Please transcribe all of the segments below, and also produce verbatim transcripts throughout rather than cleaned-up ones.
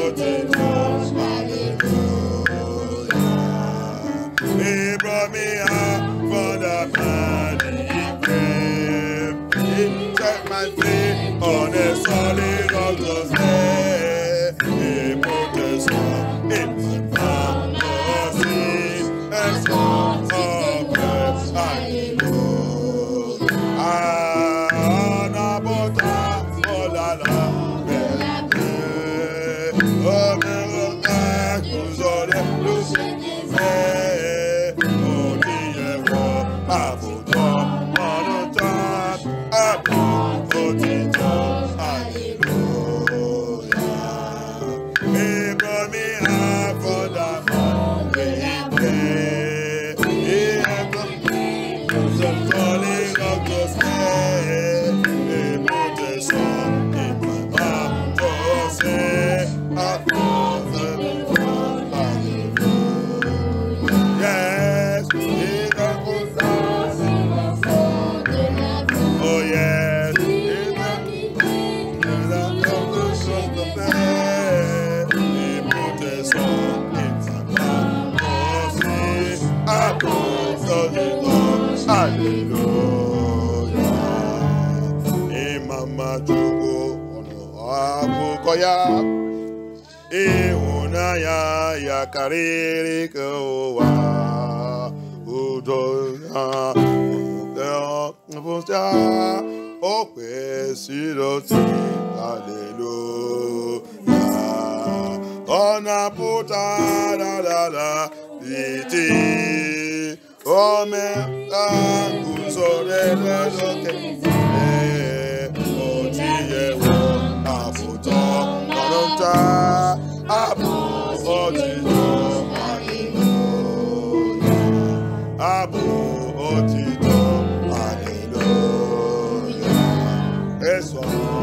E una ya ya karere kowa udo ya ya o pesiro ti hallelujah ona puta la la la iti o me a kuzore le loke e o ti ye wo afuto onota Abu Otito, hallelujah. Abu Otito, hallelujah. Eso,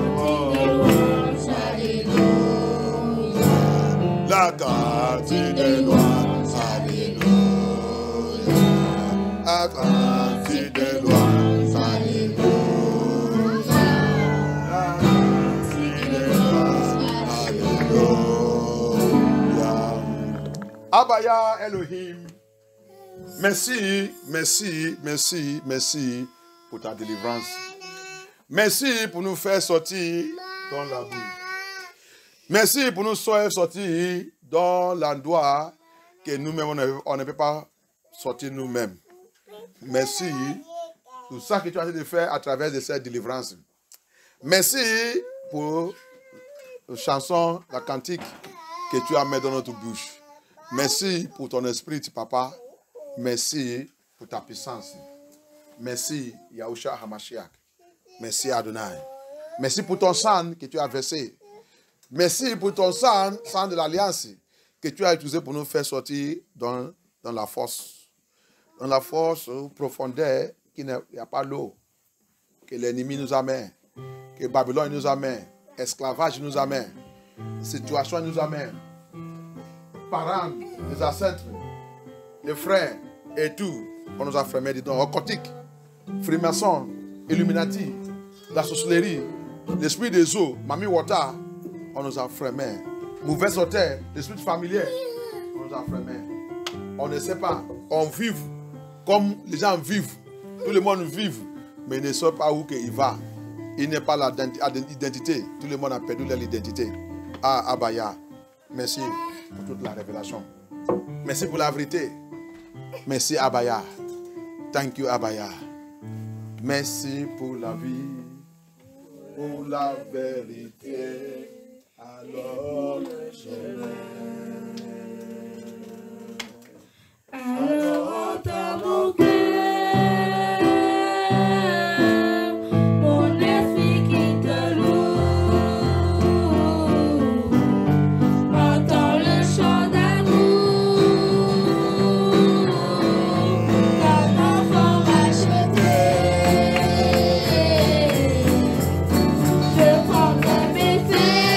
hallelujah. La carte de loi, hallelujah. La carte de loi, hallelujah. La carte de loi, hallelujah. Abaya Elohim, merci, merci, merci, merci pour ta délivrance. Merci pour nous faire sortir dans la boue. Merci pour nous faire sortir dans l'endroit que nous-mêmes, on ne peut pas sortir nous-mêmes. Merci pour ça que tu as essayé de faire à travers de cette délivrance. Merci pour la chanson, la cantique que tu as mis dans notre bouche. Merci pour ton esprit, papa. Merci pour ta puissance. Merci, Yahushua Hamashiach. Merci, Adonai. Merci pour ton sang que tu as versé. Merci pour ton sang, sang de l'Alliance, que tu as utilisé pour nous faire sortir dans, dans la force. Dans la force profondeur, qu'il n'y a pas l'eau. Que l'ennemi nous amène. Que Babylone nous amène. Esclavage nous amène. Situation nous amène. Parents, les ancêtres, les frères et tout, on nous a fermés dedans. Occultique, Freemason, Illuminati, la sorcellerie, l'esprit des eaux, Mami Wata, on nous a fermés. Mauvaise hôtel, l'esprit familier, on nous a fermés. On ne sait pas, on vit comme les gens vivent. Tout le monde vit, mais il ne sait pas où il va. Il n'est pas l'identité. Tout le monde a perdu leur identité. Ah, Abaya, merci pour toute la révélation. Merci pour la vérité. Merci, Abaya. Thank you, Abaya. Merci pour la vie, pour la vérité. Alors, je l'aime. Alors, dans mon cœur. Faith.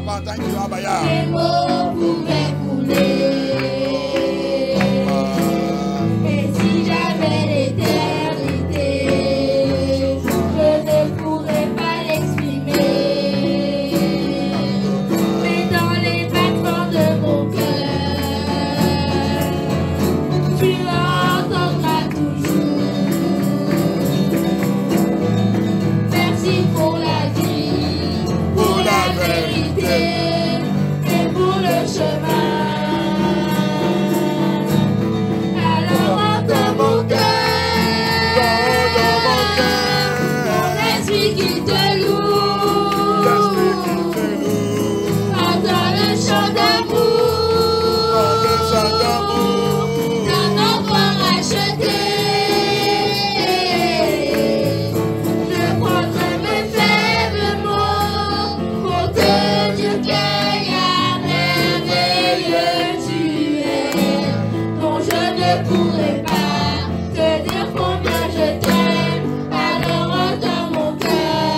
Papa, thank you, Abaya. Les mots pouvaient couler. Et si j'avais l'éternité, je ne pourrais pas l'exprimer. Mais dans les battements de mon cœur, tu l'entendras toujours. Merci pour la vie, pour la vérité et pour le chemin. Alors entends mon cœur, Dans mon cœur, mon esprit qui te loue. l'esprit qui te loue, Entends le chant d'amour, dans le chant d'amour, d'un enfant racheté. Je prendrai mes faibles mots pour te dire quel merveilleux tu es, dont je ne pourrai pas te dire combien je t'aime. Alors entends mon cœur,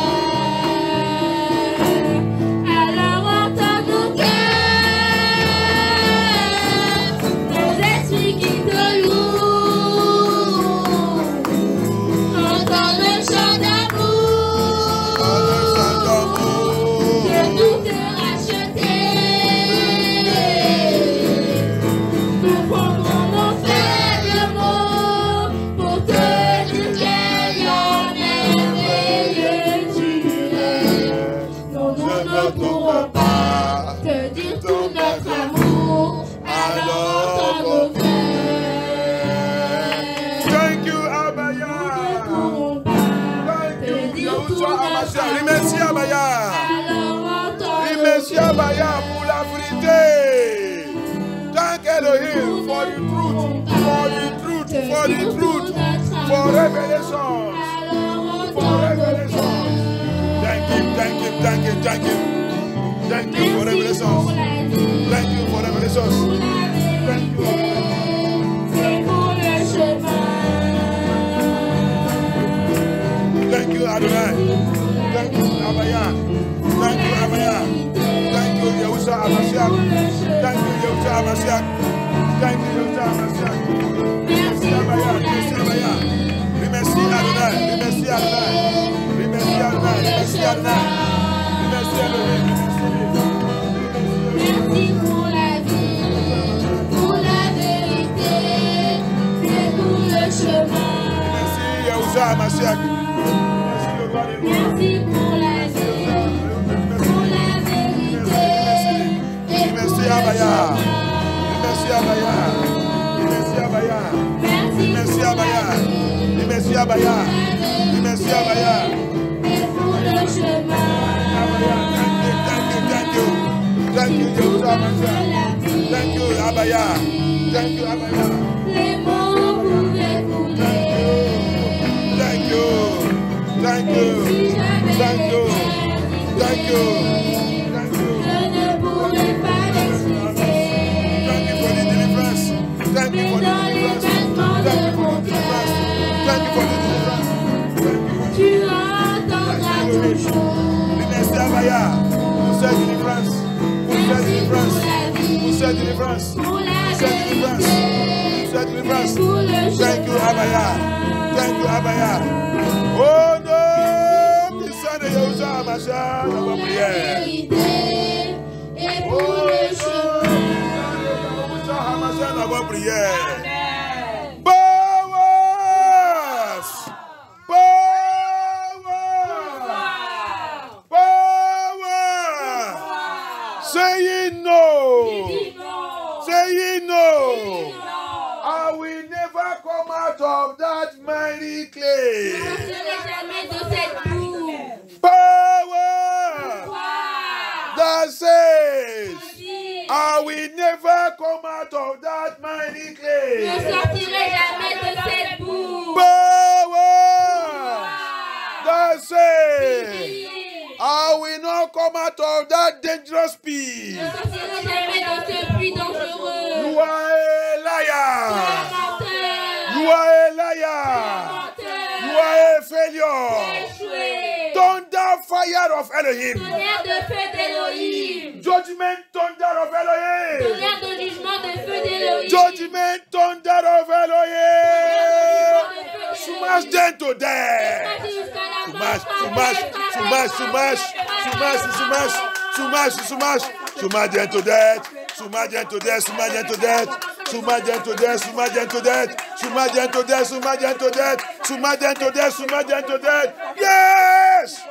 alors entends nos cœurs, nos esprits qui te louent. Entends le chant d'amour, dans le chant d'amour, de tout te racheter. Nous prendrons nos faibles mots pour te dire quel merveilleux tu es, dont nous ne pourrons pas te dire tout notre amour. Alors entends nos cœurs. Thank you, Nous ne Abaya. pourrons pas Thank te you, dire tout Yahushua notre Amashia. amour. Remercie Abaya. Alors entends nos Remercie Abaya pour la vérité. Thank Elohim for the truth, for the truth, for the truth, for revelation, for revelation. Thank you, thank you, thank you, thank you. Thank you for revelation. Thank you for revelation. Thank you. Et pour le chemin. Thank you, Adonai. Thank you, Abaya. Thank you, Abaya. Thank you, Yahushua Amashia. Thank you, Yahushua Amashia. Thank you, Yahushua Amashia. Remercie Abaya. Remercie Abaya. Remercie Adonai. Remercie Adonai. Remercie Adonai. Remercie Adonai. Remercie Elohim. Merci pour la vie, pour la vérité et pour le chemin. Remercie Yahushua Amashia. Merci le roi des rois. Merci pour la vie, pour la vérité et pour Remercie le Abaya. chemin. Remercie Abaya. Remercie Abaya. Merci Remercie pour la Abaya. vie, Remercie Abaya. Remercie Abaya. et pour le chemin. Abaya. Thank you, thank you, thank you. Thank you, Yahushua Amashia. Thank you, Abaya. Thank you, Abaya. Les mots pouvaient couler. Thank you. Thank Et you. si j'avais Thank you. Thank you. l'éternité, Thank you. je ne pourrais pas l'expliquer. Thank you for the deliverance. Thank you Mais for the dans les deliverance. battements Thank you de for mon the deliverance. Thank you for the deliverance. cœur, tu entendras toujours. Remercie Abaya pour cette délivrance. Pour cette Merci délivrance. pour la Pour vie, cette délivrance. pour la Cette délivrance. vérité Cette et délivrance. pour le Thank you, Abaya. chemin. Thank you, Abaya. Oh non, puissant de Yahushua Amashia, dans Pour vos la prières. vérité et pour Oh le chemin. non, Yahushua Amashia, dans vos prières. Amen. Powers! Powers! Power! Saying no! Dis non. Saying Dis no! non. I will never come out of that mighty Je clay. ne sortirai jamais de cette boue. Power! Quoi? That says, Dis. I will never come out of that mighty Je ne clay. sortirai jamais de cette boue. Power! That says, Dis. I will not come out of that dangerous pit. Je ne sortirai jamais de ce puits dangereux. You are a Tu es liar. menteur. You are a liar. Menteur. You are a Tu failure. es échoué. Thunder fire of Elohim. Tonnerre de feu d'Elohim. Judgment thunder of Elohim. Tonnerre de jugement de feu d'Elohim. Judgment thunder of Elohim. Smash them to death. Smash, smash, smash, smash, smash, smash, smash, smash, smash them to death. Smash them to death. Smash them to death. Smash them to death. Smash them to death. Smash them to death. Smash them to death. Smash them to death. Smash them to death. Yes.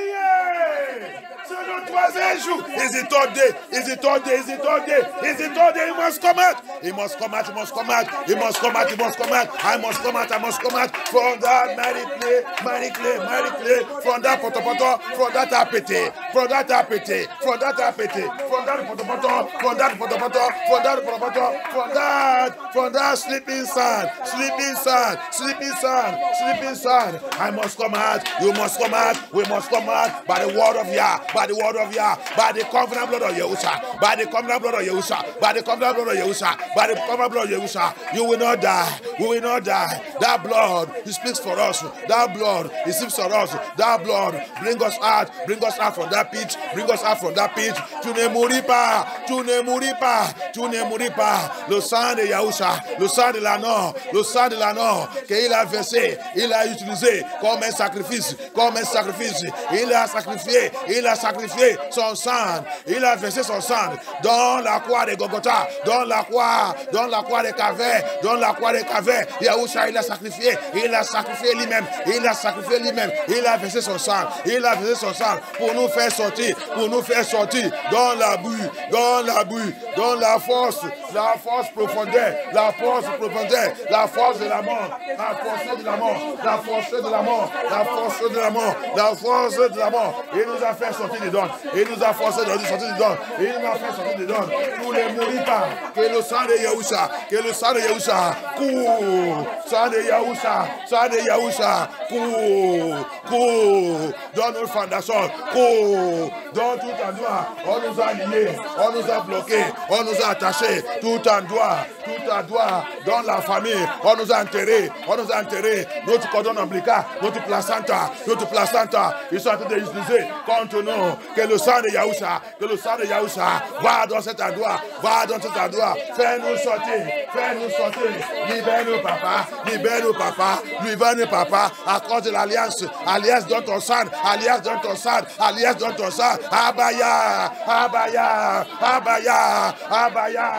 Priez. C'est le troisième jour. Is it third day? Is it third day? Is it third day? Is it third day? He must come out. He must come out. He must come out. He must come out. He must come out. I must come out. I must come out from that mighty clay, mighty clay, mighty clay, from that potopoto, from that apete, from that apete, from that apete, from that potopoto, from that potopoto, from that potopoto, from that, from that sleeping sand, sleeping sand, sleeping sand, sleeping sand. I must come out. You must come out. We must come out by the word of Yah. By the word of Yah, by the covenant blood of Yahusha, by the covenant blood of Yahusha, by the covenant blood of Yahusha, by the covenant blood of Yahusha, you will not die, we will not die. That blood, He speaks for us. That blood, He speaks for us. That blood, bring us out, bring us out from that pit, bring us out from that pit. Tu ne mouris pas, tu ne mouris pas, tu ne mouris pas. Le sang de Yahusha, le sang de l'agneau, le sang de l'agneau qu'il a versé, il a utilisé comme un sacrifice, comme un sacrifice. Il a sacrifié, il a sacrifié son sang, il a versé son sang dans la croix de Golgotha, dans la croix, dans la croix de Calvaire, dans la croix de Calvaire. Yahusha, il a sacrifié, il a sacrifié lui-même, il a sacrifié lui-même, il a versé son sang, il a versé son sang pour nous faire sortir, pour nous faire sortir dans la boue, dans la boue, dans la force, la force profondeur, la force profondeur, la force de la mort, la force de la mort, la force de la mort, la force de la mort, la force de la mort. Il nous a fait sortir dedans. Il nous a forcé de sortir dedans. Il nous a fait sortir dedans. Pour ne mourir pas. Que le sang de Yahusha. Que le sang de Yahusha court. Sang de Yahusha. Sang de Yahusha court. Court. Dans nos fondations. Court. Dans tout endroit. On nous a liés. On nous a bloqués. On nous a attachés. Tout endroit. Tout endroit. Dans la famille. On nous a enterrés. On nous a enterrés. Notre cordon ombilical. Notre placenta. Notre placenta. Ils sont en train de l'utiliser contre nous. Que le sang de Yahusha, que le sang de Yahusha va dans cet endroit, va dans cet endroit, fais-nous sortir, fais-nous sortir, libère-nous papa, libère-nous papa, libère-nous papa, à cause de l'alliance, alliance dans ton sang, alliance dans ton sang, alliance dans ton sang, Abaya, Abaya, Abaya, Abaya,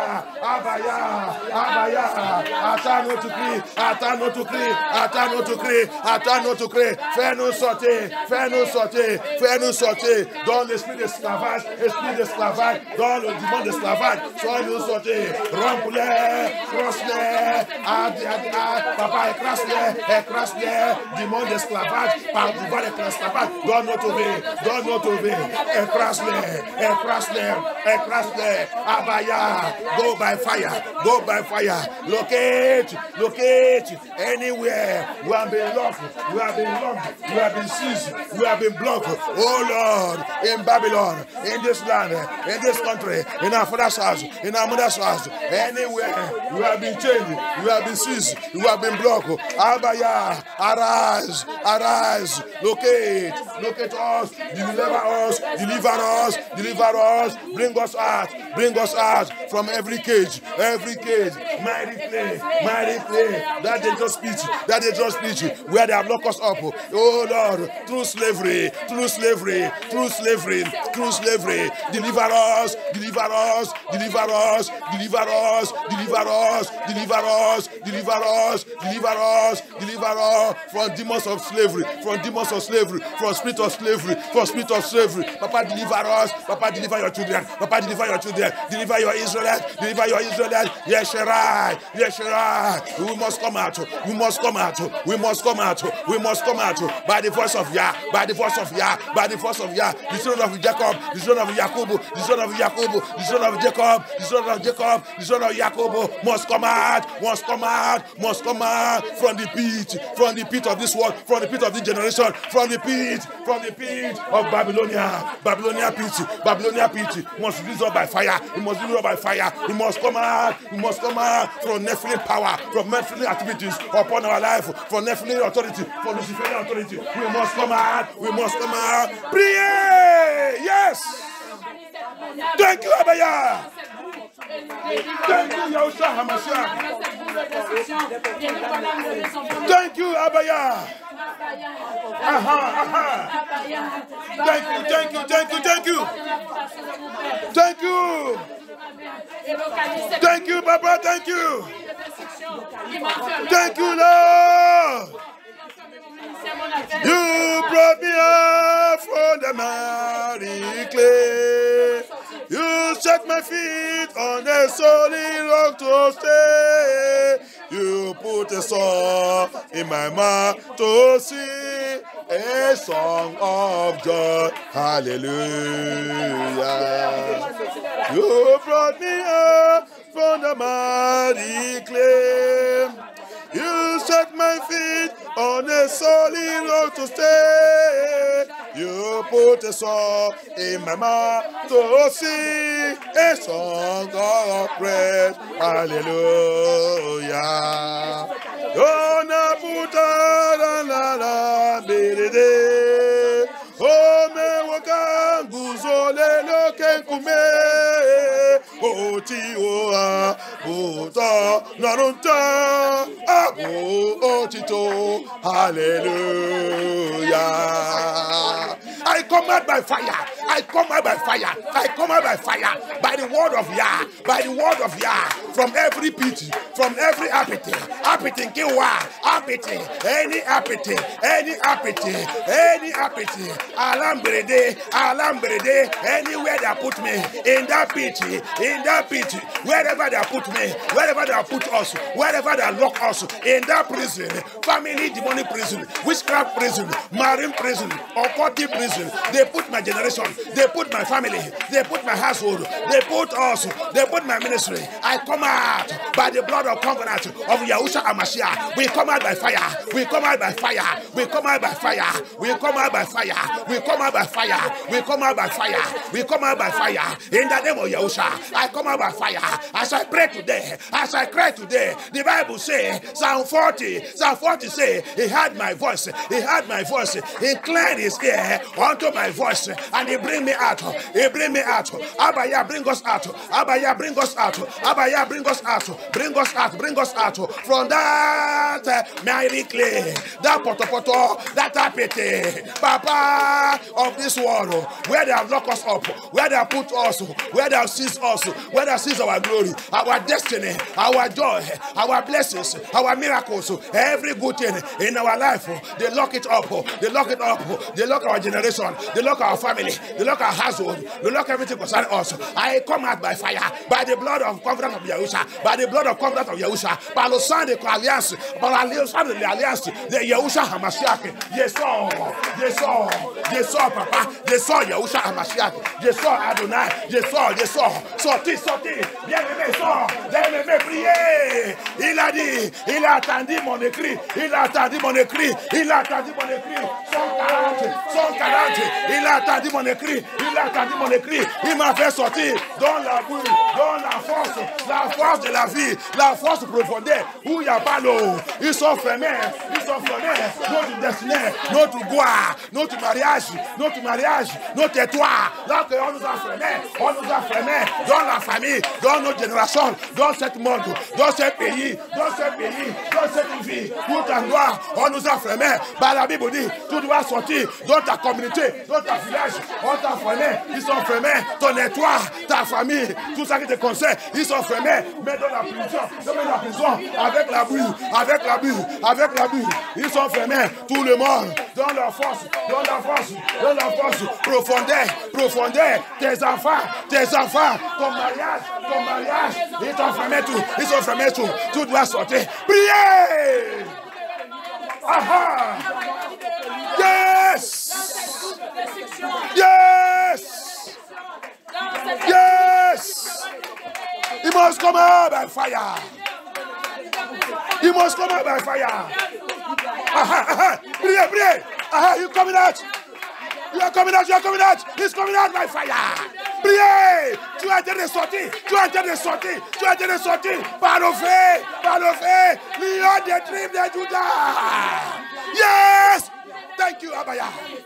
Abaya, Abaya, attends notre cri, attends notre cri, attends notre cri, attends notre cri, fais-nous sortir, fais-nous sortir, fais-nous sortir dans l'esprit d'esclavage, esprit d'esclavage, dans le démon d'esclavage, sois-nous sortir, rompe-les, crosse-les, papa, écrase-les, écrase-les, démon d'esclavage, par pouvoir de l'esclavage, dans notre vie, dans notre vie, écrase-les, écrase-les, écrase-les, Abaya, go by fire, go by fire, locate, locate, anywhere, we have been locked, we have been locked, we have been seized, we have been blocked, oh Lord, in Babylon, in this land, in this country, in our father's house, in our mother's house, anywhere, we have been chained, we have been seized, we have been blocked, Abaya, arise, arise, locate, locate us, deliver us, deliver us, deliver us, bring us out, bring us out from every cage, every cage, mighty clay, mighty clay, that dangerous speech, that dangerous speech, where they have locked us up, oh Lord, through slavery, through slavery, through slavery, through slavery, deliver us, deliver us, deliver us, deliver us, deliver us, deliver us, deliver us, deliver us, deliver us from demons of slavery, from demons of slavery, from spirit of slavery, from spirit of slavery. Papa, deliver us, Papa, deliver your children, Papa, deliver your children, deliver your Israelites, deliver your Israelites. Yes, right, yes, right. We must come out, we must come out, we must come out, we must come out by the voice of Yah, by the voice of Yah, by the voice of Yah, the son of Jacob, the son of Jacob, the son of Jacob, the son of Jacob, the son of Jacob, the son of Jacob must come out, must come out, must come out from the pit, from the pit of this world, from the pit of this generation, from the pit, from the pit of Babylonia, Babylonia pit, Babylonia pit must release up by fire, fire. He must deliver by fire. He must come out. He must come out from Nephilim power, from Nephilim activities upon our life, from Nephilim authority, from Luciferian authority. We must come out. We must come out. Pray. Yes. Thank you, Abaya. Thank you, Yahushua HaMashiach. Thank you, Abaya. Aha, aha. Thank you, thank you, thank you, thank you. Thank you. Thank you, Papa, thank you. Thank you, Lord. You brought me up from the miry clay. You set my feet on the solid rock to stay. You put a song in my mouth to sing a song of joy. Hallelujah. You brought me up from the miry clay. You set my feet on a solid rock to stay. You put a song in my mouth to sing a song of praise. Hallelujah. Dona puta la la la berede. O me wakangu zole lo kenkume. O ti o a puta narunta. O tito. Hallelujah. I come out by fire. I come out by fire. I come out by fire. By the word of Yah. By the word of Yah. From every pit. From every apathy. Apathy. Kiwa. Apathy. Any apathy. Any apathy. Any apathy. Alambrede. Alambrede. Anywhere they put me. In that pit. In that pit. Wherever they put me. Wherever they put us. Wherever they lock us. In that prison. Family demonic prison. Witchcraft prison. Marine prison. Occultic prison. They put my generation, they put my family, they put my household, they put us, they put my ministry. I come out by the blood of covenant of Yahushua HaMashiach. We come out by fire, we come out by fire, we come out by fire, we come out by fire, we come out by fire, we come out by fire, we come out by fire. In the name of Yahushua, I come out by fire. As I pray today, as I cry today, the Bible says, Psalm forty, Psalm forty say, he heard my voice, he heard my voice, he inclined his ear unto my voice, and he bring me out. He bring me out. Abaya, bring us out. Abaya, bring us out. Abaya, bring us out. Bring us out. Bring us out from that uh, miry clay, that potopoto, that apathy, Papa of this world, where they have locked us up, where they have put us, where they have seized us, where they have seized our glory, our destiny, our joy, our blessings, our miracles, every good thing in our life. They lock it up. They lock it up. They lock our generation, they lock our family, they lock our household, they lock everything concerning us. I come out by fire, by the blood of covenant of Yahushua, by the blood of covenant of Yahushua, by the sang de alliance, par la sang de l'alliance de Yahushua HaMashiach. Yes, sir, yes, sir, yes, sir, papa, yes, sir, Yahushua HaMashiach, yes, sir, Adonai, yes, sir, yes, sir, sorti, sorti, bien aimé, sort, bien aimé, priez. Il a dit, il a attendu mon écrit, il a attendu mon écrit, il a attendu mon écrit, cent quarante, cent quarante, il a attendu mon écrit, il a attendu mon écrit, il m'a fait sortir dans la boue, dans la force, la force de la vie, la force profondeur, où il n'y a pas l'eau. Ils sont fermés, ils sont fermés, notre destinée, notre gloire, notre mariage, notre mariage, notre étoile, là qu'on nous a fermés, on nous a fermés dans la famille, dans notre génération, dans ce monde, dans ce pays, dans ce pays, dans cette vie, tout en gloire, on nous a fermés. Bah, la Bible dit, tu dois sortir dans ta communauté, dans ta village, on t'a fermé, ils sont fermés, ton étoile, ta famille, tout ça qui te concerne, ils sont fermés, mais dans la prison, dans la prison, avec la bulle, avec la bulle, avec la bulle, ils sont fermés, tout le monde, dans leur force, dans la force, dans la force, profondeur, profondeur, tes enfants, tes enfants, ton mariage, ton mariage, ils sont fermés tout, ils sont fermés tout, tout doit sortir, priez! Aha! Yes! Yes! Yes! He must come out by fire. He must come out by fire. Aha, aha. Pray, pray. Aha, you coming out. You are coming out, you are coming out. He's coming out by fire. Priez. Tu es en train de sortir. Tu es en train de sortir. Tu es en train de sortir. Par le feu. Par le feu. Lion des tribus de Judas. Yes. Thank you, Abaya.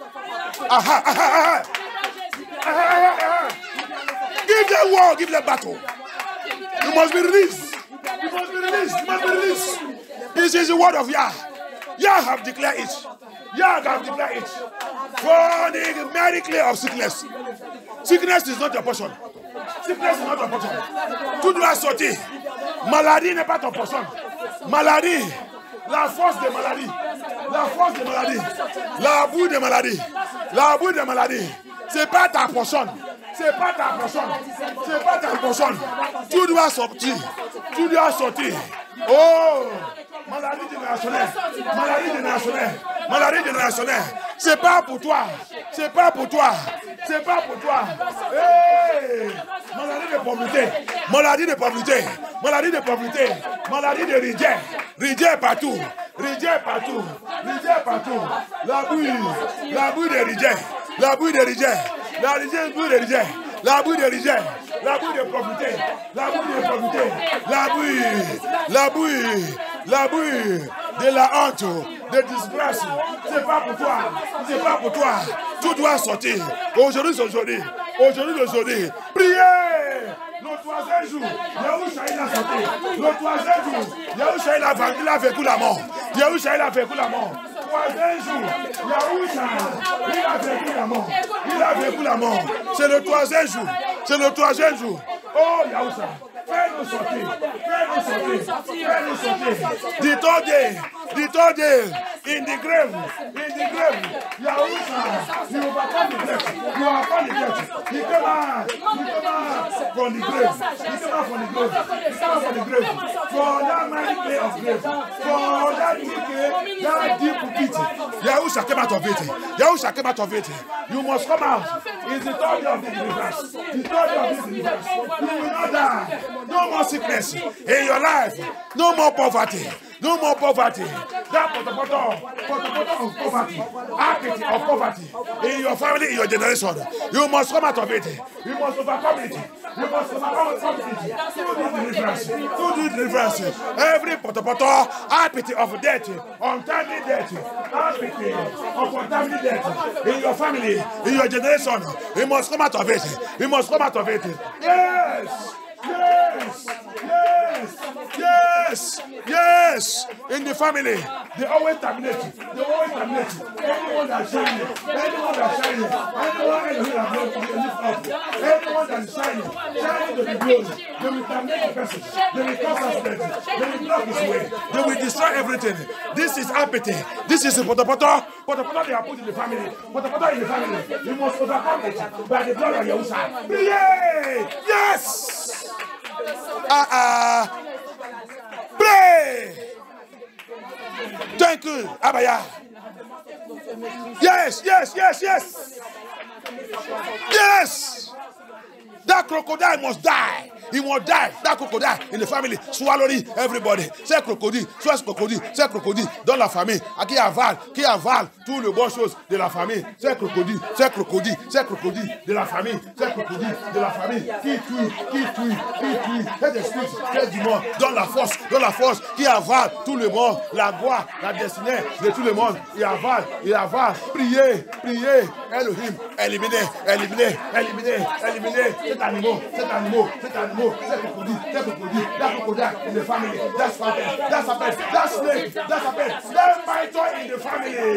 Aha, aha, aha. Aha, aha, aha. Give them war, give them battle. You must be released. You must be released. You must be released. This is the word of Yah. Yah have declared it. Yah have declared it. For the miracle of sickness. Sickness is not your portion. Sickness is not your portion. Tout doit sortir. Maladie n'est pas ton portion. Maladie. La force des maladies. La force des maladies. La boue des maladies. La boue des maladies. C'est pas ta portion. C'est pas ta portion. C'est pas ta portion. Tu dois sortir. Tu dois sortir. Oh! Maladie générationnelle. Maladie générationnelle. Maladie générationnelle. C'est pas pour toi. C'est pas pour toi. C'est pas pour toi. Hey! Maladie de pauvreté. Maladie de pauvreté. Maladie de pauvreté. Maladie de rejet. Rejet partout. Rejet partout. Rejet partout. La bouille. La bouille de rejet. La bouille de rejet. La rejet, bouille de rejet. La bouille de rejet. La bouille de pauvreté. La bouille de pauvreté. La bouille. La bouille. La bouille de la honte, de disgrâce. C'est pas pour toi. C'est pas pour toi. Tu dois sortir. Aujourd'hui, c'est aujourd'hui. Aujourd'hui, c'est aujourd'hui. Priez. Le troisième jour, Yahushua il a sorti. Le troisième jour, Yahushua il a vaincu, il a vécu la mort. Yahushua il a vécu la mort. Troisième jour, Yahushua il a vécu la mort. Il a vécu la mort. C'est le troisième jour. C'est le troisième jour. Oh Yahushua. Fais-nous sortir, fais-nous sortir, fais-nous sortir. The third day, the third day, in the grave, in the grave, Yahushua, you overcome the grave, you overcome the grave. He came out, he came out from the grave, he came out from the grave, he came out from the grave, for that mighty play of grave, for that wicked, that deep pit. Yahushua came out of it, Yahushua came out of it. You must come out. It's the third day of the deliverance, the third day of the deliverance. You will not die. No more sickness in your life. No more poverty. No more poverty. That potato, potato of poverty, apathy of poverty in your family, in your generation. You must come out of it. You must overcome it. You must overcome it. Through this deliverance. Through this deliverance. Every potato, apathy of death, untimely death, apathy of untimely death in your family, in your generation. You must come out of it. You must come out of it. Yes. Yes, yes, yes, yes. In the family, they always terminate. They always terminate. Anyone that's shining, anyone that's shining, anyone who has lift up, anyone that's shining, shining to the glory. They will terminate the person. They will cause accident. They will block his way. They will destroy everything. This is apathy. This is a potapoto. Potapoto they are put in the family. Potapoto in the family. You must overcome it by the blood of Yahushua. Yay! Yes. Ah ah. Pray. Thank you, Abaya. Yes, yes, yes, yes. Yes. That crocodile must die. He must die. That crocodile in the family. Swallowing everybody. C'est crocodile. Soit crocodile. C'est crocodile. Dans la famille. À qui avale. Qui avale toutes les bonnes choses de la famille. C'est crocodile. C'est crocodile. C'est crocodile de la famille. C'est crocodile de la famille. Qui tue. Qui tue. Qui tue. C'est esprit. C'est du monde. Dans la force. Dans la force. Qui avale tout le monde. La gloire. La destinée de tout le monde. Il avale. Il avale. Priez. Priez. Elohim. Éliminer. Éliminer. Éliminer. Éliminer. Cet animal. Cet animal. Cet animal. That's crocodile, that's crocodile, that's crocodile in the family, that's serpent, that's serpent, that's snake, that's serpent, that's python in the family.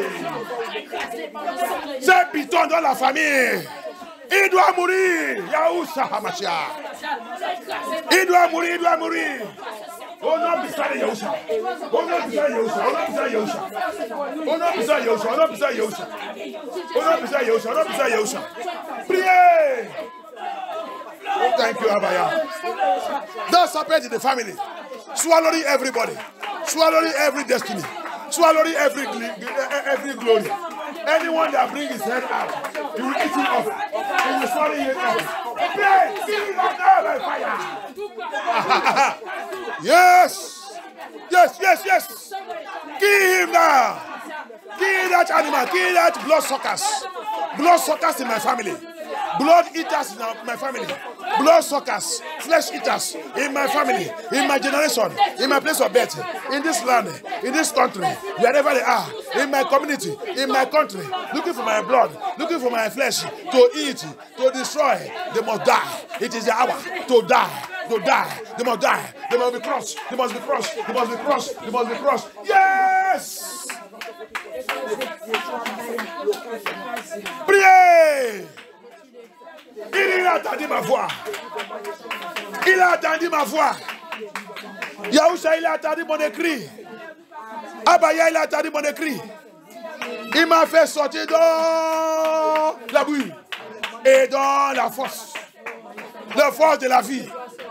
C'est python dans la famille. Il doit mourir. Yahushua Hamashiach. Il doit mourir, il doit mourir. Oh non, puissant de Yahushua. Oh non, puissant de Yahushua. Oh non, puissant de Yahushua. Oh non, puissant de Yahushua. Oh non, puissant de Yahushua. Oh non, puissant de Yahushua. Oh non, puissant de Yahushua. Priez. Oh, thank you, Abaya. That's happened in the family. Swallowing everybody. Swallowing every destiny. Swallowing every, every glory. Anyone that brings his head out, he will eat him up. He will swallow it up. Pray, kill him up now by fire. Yes. Yes, yes, yes. Kill him now. Kill that animal. Kill that blood suckers. Blood suckers in my family. Blood eaters in my family. Blood suckers, flesh eaters in my family, in my generation, in my place of birth, in this land, in this country, wherever they are, in my community, in my country, looking for my blood, looking for my flesh to eat, to destroy. They must die. It is the hour to die. To die. They must die. They must be crushed. They must be crushed. They must be crushed. They must be crushed. Yes! Priez! Il a entendu ma voix. Il a entendu ma voix. Yahusha, il a entendu mon écrit. Abaya, il a entendu mon écrit. Il m'a fait sortir dans la bouille et dans la force. La force de la vie.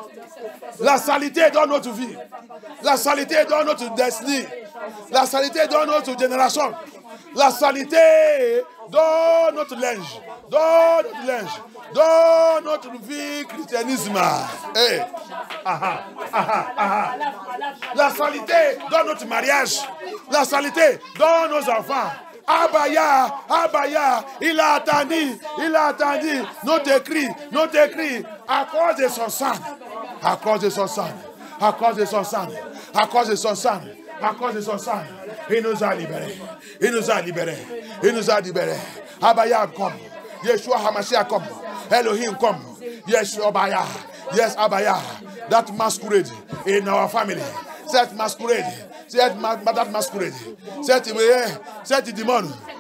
La saleté dans notre vie. La saleté dans notre destinée. La saleté dans notre génération. La saleté dans notre linge. Dans notre linge. Dans notre vie christianisme. Hey. Aha, aha, aha. La saleté dans notre mariage. La saleté dans nos enfants. Abaya, Abaya, il a attendu, il a attendu notre cri, notre cri, à cause de son sang, à cause de son sang, à cause de son sang, à cause de son sang, à cause de son sang, il nous a libérés, il nous a libérés, il nous a libérés. Abaya come, Yeshua HaMashiach come, Elohim come, yes Abaya, yes Abaya, that masquerade in our family, that masquerade. Cette madame masquerade, cette cette démon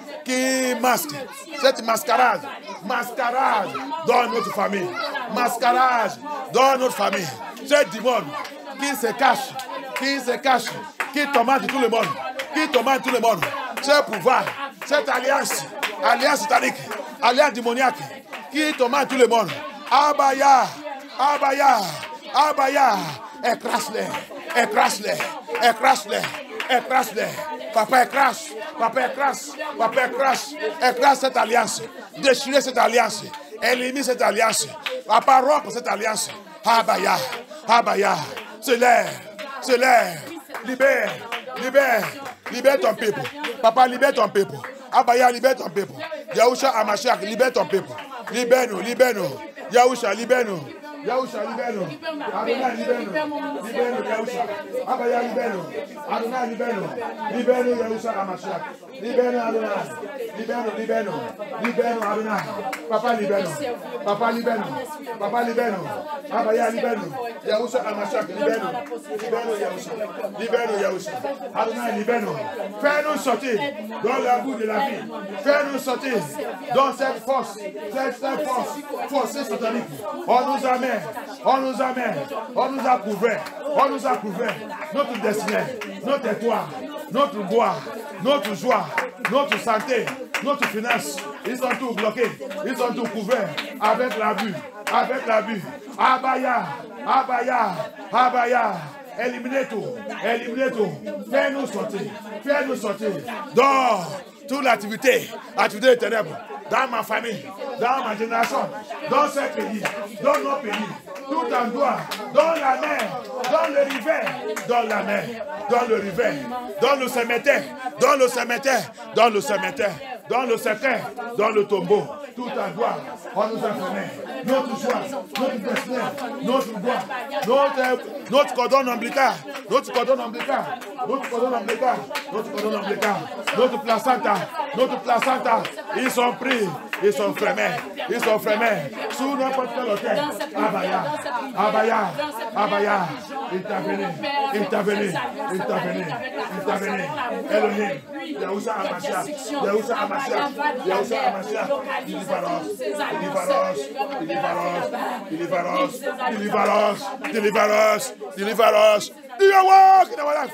qui masque, cette mascarade, mascarade dans notre famille, mascarade dans notre famille, cette démon qui se cache, qui se cache, qui tourmente tout le monde, qui tourmente tout le monde, ce pouvoir, cette alliance, alliance satanique, alliance démoniaque, qui tourmente tout le monde. Abaya, Abaya, Abaya, écrase-les, écrase-les. Écrase-les, écrase-les. Papa écrase, papa écrase, papa écrase, écrase cette alliance. Déchirez cette alliance. Élimine cette alliance. Papa rompe cette alliance. Abaya, Abaya. C'est l'air, c'est l'air. Libère, libère, libère ton peuple. Papa, libère ton peuple. Abaya, libère ton peuple. Yahusha HaMashiach, libère ton peuple. Libère-nous, libère-nous. Yahusha, libère-nous. Yahusha, libère-nous. Adonai, libère-nous. Libère-nous, Yahusha. Abaya, libère-nous. Adonai, libère-nous. Libère-nous, Yahusha HaMashiach. Libère-nous, Adonai. Libère-nous, libère-nous. Libère-nous, Adonai. Papa, libère-nous. Papa, libère-nous. Papa, libère-nous. Abaya, libère-nous. Yahusha HaMashiach, libère-nous. Libère-nous, Yahusha. Libère-nous, Yahusha. Adonai, libère-nous. Fais-nous sortir dans la boue de la vie. Fais-nous sortir dans cette force. Cette, cette force. Force satanique. On nous amène. On nous amène, on nous a couvert, on nous a couvert, notre destinée, notre étoile, notre gloire, notre joie, notre santé, notre finance, ils sont tous bloqués, ils sont tous couverts avec la vue, avec la vue. Abaya, Abaya, Abaya, éliminez tout, éliminez tout, fais-nous sortir, fais-nous sortir, dans toute l'activité, activité des ténèbres, dans ma famille, dans ma génération, dans ce pays, dans nos pays, tout endroit, dans la mer, dans le rivière, dans la mer, dans le rivière, dans le cimetière, dans le cimetière, dans le cimetière, dans le secret, dans le tombeau, tout endroit, on nous a fermé. Notre joie, notre destin, notre droit, notre, notre cordon ombilical, notre cordon ombilical, notre cordon ombilical, notre cordon ombilical, notre placenta, notre placenta, ils sont pris, ils sont fermés, ils sont fermés, sous n'importe quel hôtel. Abaya, Abaya, Abaya, intervenez, intervenez, intervenez, intervenez, Elohim, Yahusha HaMashiach, Yahusha HaMashiach, Yahusha HaMashiach, délivrance, délivrance, délivrance, délivrance, délivrance, délivrance, délivrance, do your work in our life.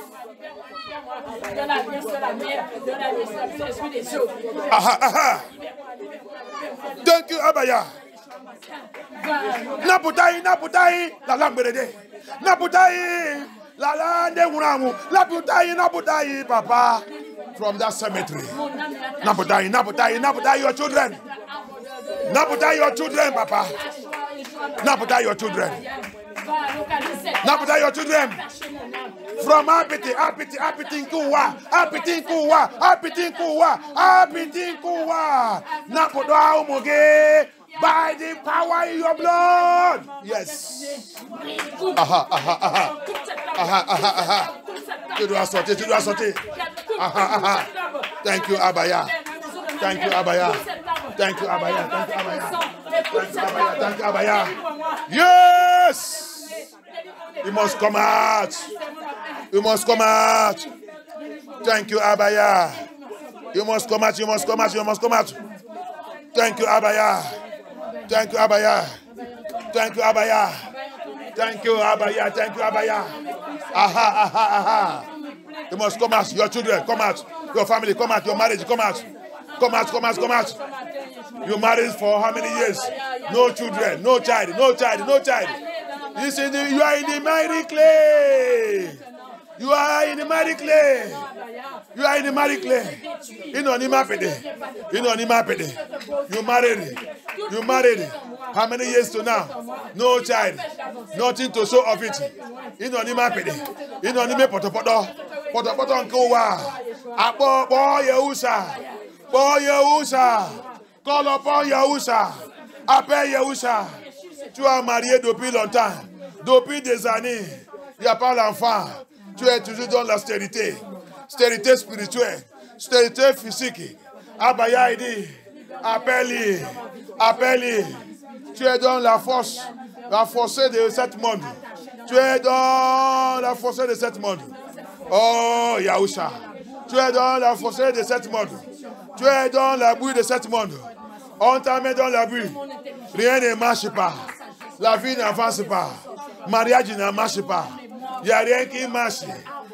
Aha, aha. Thank you, Abaya. Naputai, naputai, la langue de Naputai, la langue de Unamu, Naputai, naputai, Papa, from that cemetery. Naputai, naputai, naputai, your children. Naputai, your children, Papa. Naputai, your children. Now protect your children from apathy, apathy, apathy, kuwa, apathy, kuwa, apathy, kuwa, apathy, kuwa. Now put down umuge by the power in your blood. Yes. Aha, aha, aha, aha, aha, aha. Tu dois sortir, tu dois sortir. Aha, aha. Thank you, Abaya. Thank you, Abaya. Thank you, Abaya. Thank you, Abaya. Thank you, Abaya. Thank you, Abaya. Yes. You must come out. You must come out. Thank you, Abaya. You must come out. You must come out. You must come out. Thank you, Abaya. Thank you, Abaya. Thank you, Abaya. Thank you, Abaya. Thank you, Abaya. Aha, aha, aha. You must come out. Your children, come out. Your family, come out. Your marriage, come out. Come out, come out, come out. You married for how many years? No children, no child, no child, no child. You see, you are in the mighty clay. You are in the mighty clay. You are in the mighty clay. You know, you know, you married. You married. How many years to now? No child. Nothing to show of it. You know, you married. You know, you made poto poto. Poto poto uncle wa. Apo boy Yahusha. Boy Yahusha. Call upon Yahusha. Appelle Yahusha. Tu as marié depuis longtemps. Depuis des années. Il n'y a pas l'enfant. Tu es toujours dans la stérilité. Stérilité spirituelle. Stérilité physique. Abaya dit. Appelle-y. Appelle-y. Tu es dans la force. La force de cette monde. Tu es dans la force de cette monde. Oh, Yahusha. Tu es dans la force de cette monde. Tu es dans la bouille de cette monde. On t'a mis dans la bouille. Rien ne marche pas. La vie n'avance pas. Mariage ne marche pas. Il n'y a rien qui marche.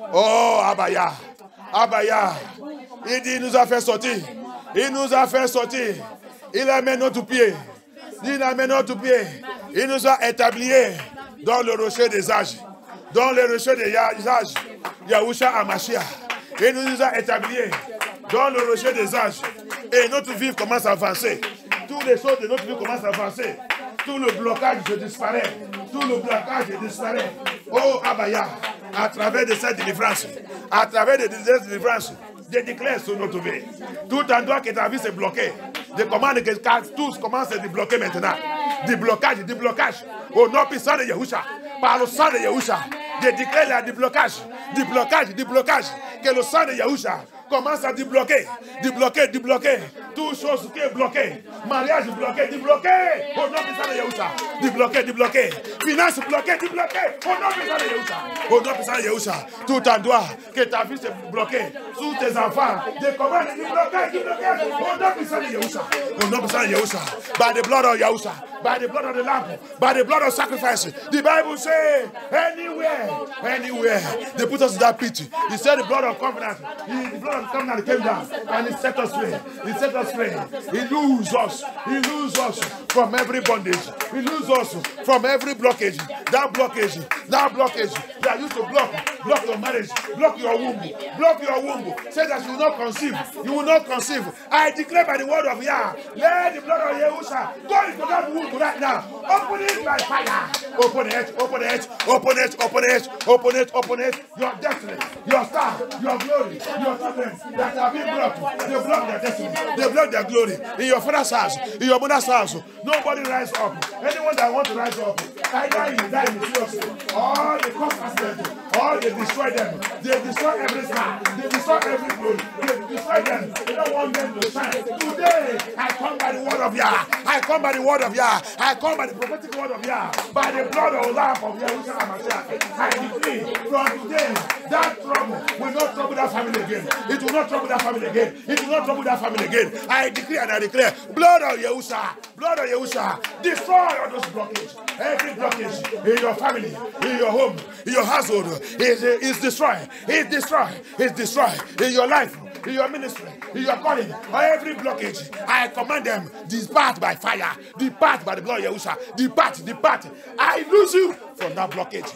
Oh, Abaya. Abaya. Il dit, il nous a fait sortir. Il nous a fait sortir. Il a mis notre pied. Il a mis notre pied. Il nous a établis dans le rocher des âges. Dans le rocher des âges. Yahusha Amashia. Il nous a établis dans le rocher des âges. Et notre vie commence à avancer. Toutes les choses de notre vie commencent à avancer. Tout le blocage disparaît. Tout le blocage disparaît. Oh Abaya, à travers de cette délivrance, à travers de cette délivrance, je déclare sur notre vie. Tout endroit que ta vie s'est bloquée, je commande que tous commencent à débloquer maintenant. Déblocage, déblocage. Au nom puissant de Yahusha, par le sang de Yahusha, je déclare le déblocage, déblocage, déblocage. Que le sang de Yahusha commence à débloquer, débloquer, débloquer. Toute chose qui est bloquée. Mariage bloqué, débloqué. Au nom puissant de Yahusha. Débloqué, débloqué. Finance bloquée, débloqué. Au nom puissant de Yahusha. Au nom puissant de Yahusha. Tout endroit que ta vie s'est bloquée. Sous tes enfants. Des commandes débloquées, débloquées. Au nom puissant de Yahusha. Au nom puissant de Yahusha. By the blood of Yahusha. By the blood of the Lamb. By the blood of sacrifice. The Bible says, anywhere, anywhere. They put us in that pit. He said the blood of covenant. He, the blood of covenant came down. And he set us free. He set us free. He lose us. He lose us from every bondage. He lose us from every blockage. That blockage. That blockage that used to block. Block your marriage. Block your womb. Block your womb. Say that you will not conceive. You will not conceive. I declare by the word of Yah. Let the blood of Yahusha go into that womb right now. Open it by fire. Open it. Open it. Open it. Open it. Open it. Open it. Your destiny. Your star. Your glory. Your children that have been blocked. They block their destiny. They block their glory. In your father's house. In your mother's house. Nobody rise up. Anyone that wants to rise up, either you die mysteriously, or they cause accident, or they destroy them. They destroy every star. They destroy every glory. They destroy them. They don't want them to shine. Today, I come by the word of Yah. I come by the word of Yah. I come by the prophetic word of Yah. By the blood of the Lamb of Yahushua HaMashiach. I decree from today, that trouble will not trouble that family again. It will not trouble that family again. It will not trouble that family again. I decree and I declare, blood of Yahushua, blood of Yahushua, destroy all those blockages. Every blockage in your family, in your home, in your household is, is destroyed. It's destroyed. It's destroyed in your life, in your ministry, in your calling. Every blockage, I command them, depart by fire, depart by the blood of Yahushua, depart, depart. I lose you from that blockage.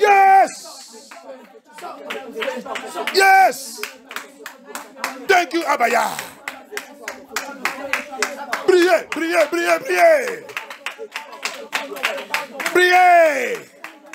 Yes! Yes! Thank you, Abaya. Priez, priez, priez, priez. Priez.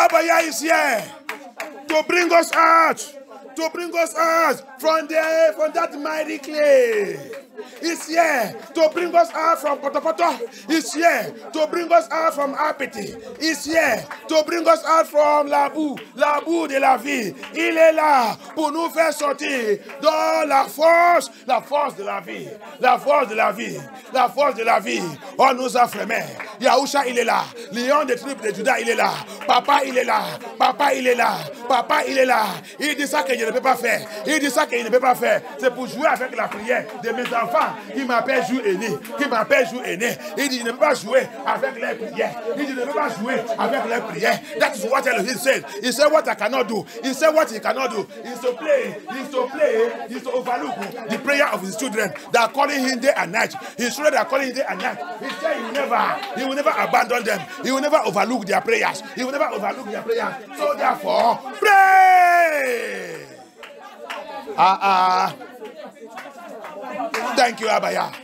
Abaya is here to bring us out, to bring us out from there, from that mighty clay. He's here to bring us out from Potopoto. He's here to bring us out from Apathy. He's here to bring us out from la boue, la boue de la vie. Il est là pour nous faire sortir dans la force, la force de la vie, la force de la vie, la force de la vie. On nous a fermés. Yahushua, il est là. Lion des tribus de Judas, il est là. Papa, il est là. Papa, il est là. Papa, il est là. Il dit ça que je ne peux pas faire. Il dit ça qu'il ne peut pas faire. C'est pour jouer avec la prière de mes enfants qui m'appellent jour aîné. Qui m'appellent jour aîné. Il dit, je ne peux pas jouer avec les prières. Il dit, je ne peux pas jouer avec les prières. That is what he said. He said what I cannot do. He said what he cannot do. He's to play. He's to play. He's to overlook the prayer of his children. They are calling him day and night. His children are calling him day and night. He said he will never, he will never abandon them. He will never overlook their prayers. He will never overlook their prayers. So therefore, pray. Ah ah. Thank you, Abaya.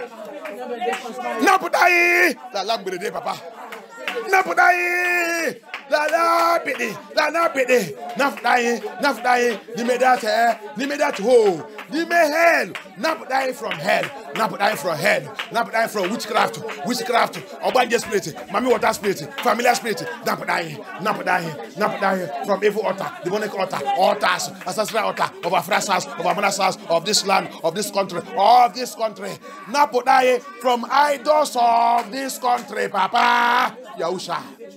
Napudai. La langue de papa. Napudai. La la pidi. La la pidi. Napudai. Napudai. Ni me that hair. Ni me that hole. Ni me hell. Napudai from hell. Napudai from hell. Napudai from witchcraft. Witchcraft. Obanje spirit. Mami water spirit. Familiar spirit. Napudai. Napudai. Napudai from evil altar. Demonic altar. Altars. Ancestral altar. Of our friend's house. Of our mother's house. Of this land. Of this country. Of this country. Napudai from idols of this country. Papa. Yahushua.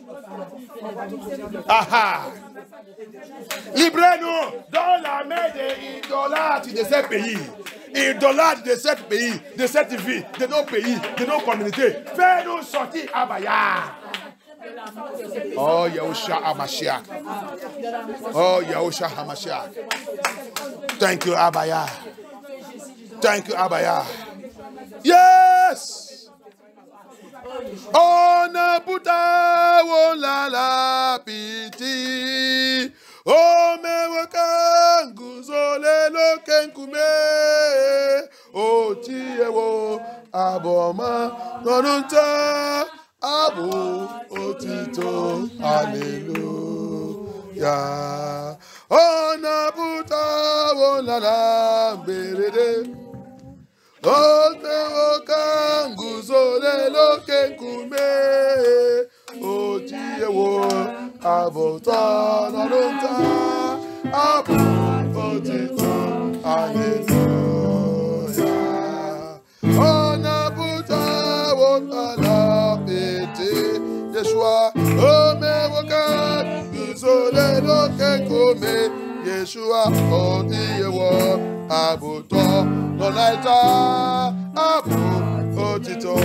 Aha. Librez-nous dans la main des idolâtres de ce pays. Idolâtres de ce pays, de cette vie, de nos pays, de nos communautés. Fais-nous sortir, Abaya. Oh, Yahushua HaMashiach. Oh, Yahushua HaMashiach. Thank you, Abaya. Thank you, Abaya. Yes. On a puta on la la piti. O me wakangu zole lo kenkume. O tiewo aboma nonunta abu otito. Hallelujah. On a puta on la la berede. O te wakangu zole lo kenkume. O tiewo abota nonunta abu otito. Hallelujah. On a puta on la pete. Yeshua, o me wakangu zole lo kenkume. Yeshua, o tiewo abuto nonalta abu otito.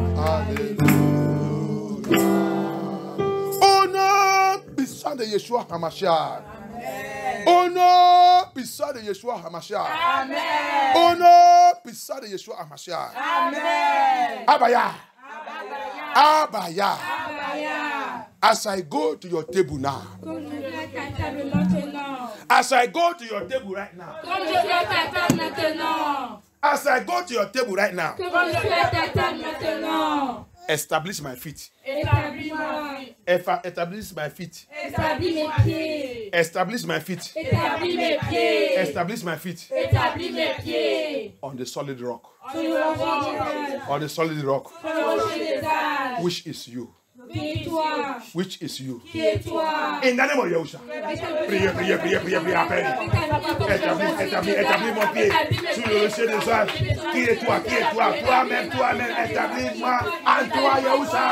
Hallelujah. Honor beside the Yeshua HaMashiach. Honor beside the Yeshua HaMashiach. Amen. Honor beside the Yeshua HaMashiach. Amen. Abaya. Abaya. Abaya. As I go to your table now. Comme je viens à ta table maintenant. As I go to your table right now. Comme je viens à ta table maintenant. As I go to your table right now. Comme je viens à ta table maintenant. Establish my feet. Établis-moi. Efa- Establish my feet. Établis mes pieds. Establish my feet. Établis mes pieds. Establish my feet Établis mes pieds. on the solid rock. Sur le rocher des âges. On the solid rock, Sur le rocher des âges. which is you. Qui est toi? Which is you. Qui est toi? In the name of Yahushua. Priez, priez, priez, priez, priez, appelle. Établis, établis, établis mon pied sur le rocher des âges. Qui est toi? Qui est toi? Toi-même, toi-même, établis-moi en toi, Yahushua.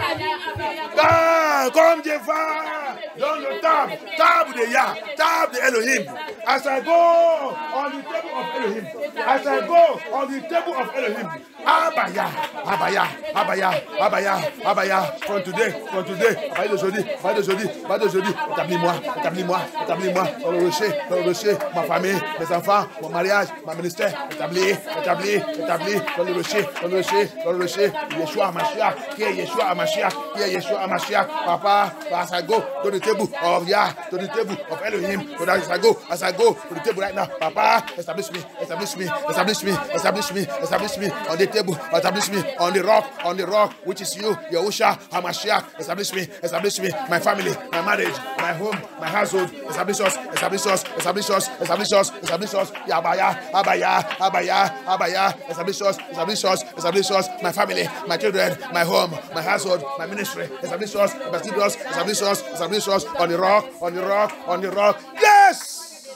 Ah, comme Dieu va dans le table, table de Yah, table de Elohim. As I go on the table of Elohim, as I go on the table of Elohim, Abaya, Abaya, Abaya, Abaya, Abaya, from today, from today, pas de jeudi, pas de jeudi, pas de jeudi, établis-moi, établis-moi, établis-moi, dans le rocher, dans le rocher, ma famille, mes enfants, mon mariage, ma ministère, établi, établi, établi, dans le rocher, dans le rocher, dans le rocher, Yeshua HaMashiach, qui est Yeshua HaMashiach, qui est Yeshua HaMashiach, Papa, as I go to the table of Yah, to the table of Elohim, so that as I go, as I go to the table right now, Papa, establish me, establish me, establish me, establish me, establish me on the table, establish me on the rock, on the rock, which is you, Yahushua HaMashiach. Establish me, establish me, my family, my marriage, my home, my household. Establish us, establish us, establish us, establish us, establish us. Yabaya, Abaya, Abaya, Abaya. Establish us, establish us, establish us, my family, my children, my home, my household, my ministry. Establish us, establish us, establish us, establish us on the rock, on the rock, on the rock. Yes!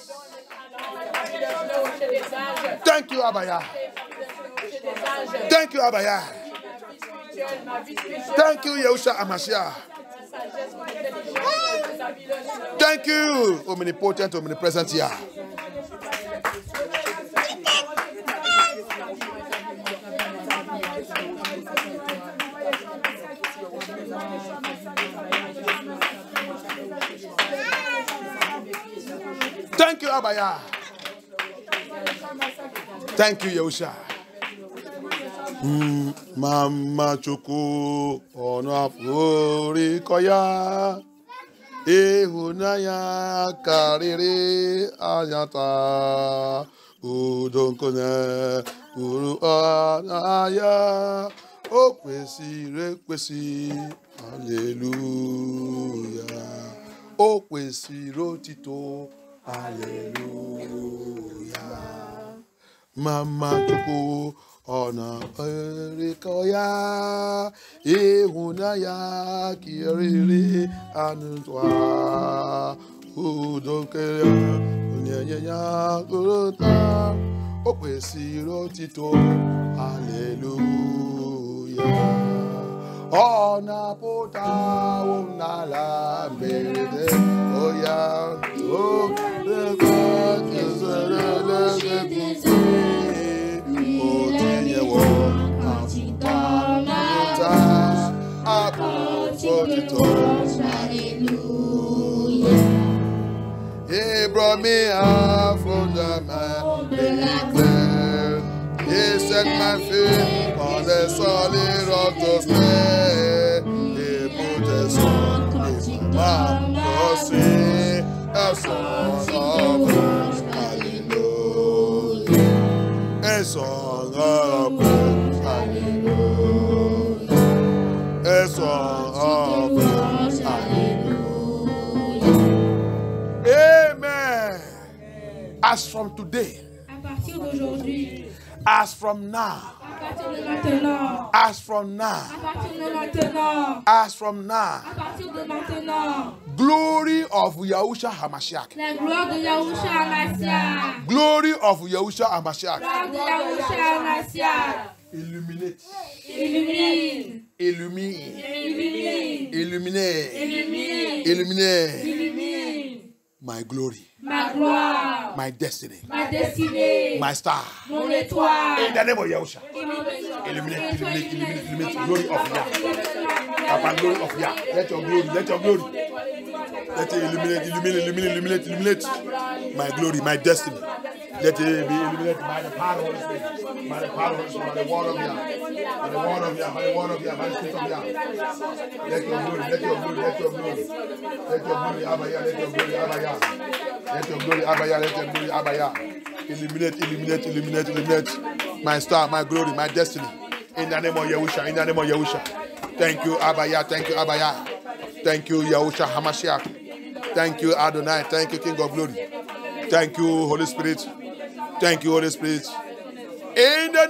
Thank you, Abaya. Thank you, Abaya. Thank you, Yahushua HaMashiach. Thank you, omnipotent, omnipresent here. Thank you, Abaya. Thank you, Yahushua. Mm, Mama Chuku ona furi koya ehunaya kariri ayata udonkone uru anaya okwesi rekwesi hallelujah okwesi rotito hallelujah Mama Chuku ona erikoya ihunaya kiriri anutwa udonkea unyenya kuruta okwesiro tito hallelujah ona pota unala mbede oya o the God is a He brought me out from the man declared. He set my feet on the solid rock to stay. He put a song in my mouth to sing a song of praise. Hallelujah. A song of praise. Hallelujah. A song of praise. Hallelujah. Amen. As from today, À partir d'aujourd'hui, as from now, à partir de maintenant, as from now, à partir de maintenant, as from now, à partir de maintenant, glory of Yahushua HaMashiach, la gloire de Yahushua HaMashiach, glory of Yahushua HaMashiach, gloire de Yahushua HaMashiach, illuminate, illumine, illumine, illumine, illuminate, illumine, illuminate illumine, my glory, ma gloire, my destiny, ma destinée, my star. mon étoile, In the name of Yahushua, illumine, illuminate, illuminate, illuminate, illuminate, glory of Yah. Papa, glory of Yah. Let your glory, let your glory. Let it illuminate, illuminate, illuminate, illuminate, illuminate my glory, my destiny. Let it be illuminated by the power of the Holy Spirit, by the power of the Spirit, by the word of Yah, by the word of Yah, by the word of Yah, by the spirit of Yah. Let your glory, let your glory, let your glory, let your glory, Abaya, let your glory, Abaya, let your glory, Abaya, let your glory, Abaya. Illuminate, illuminate, illuminate, illuminate my star, my glory, my destiny. In the name of Yahushua, in the name of Yahushua. Thank you, Abaya, thank you, Abaya. Thank you, Yahushua HaMashiach. Thank you, Adonai. Thank you, King of Glory. Thank you, Holy Spirit. Thank you, Holy Spirit. In the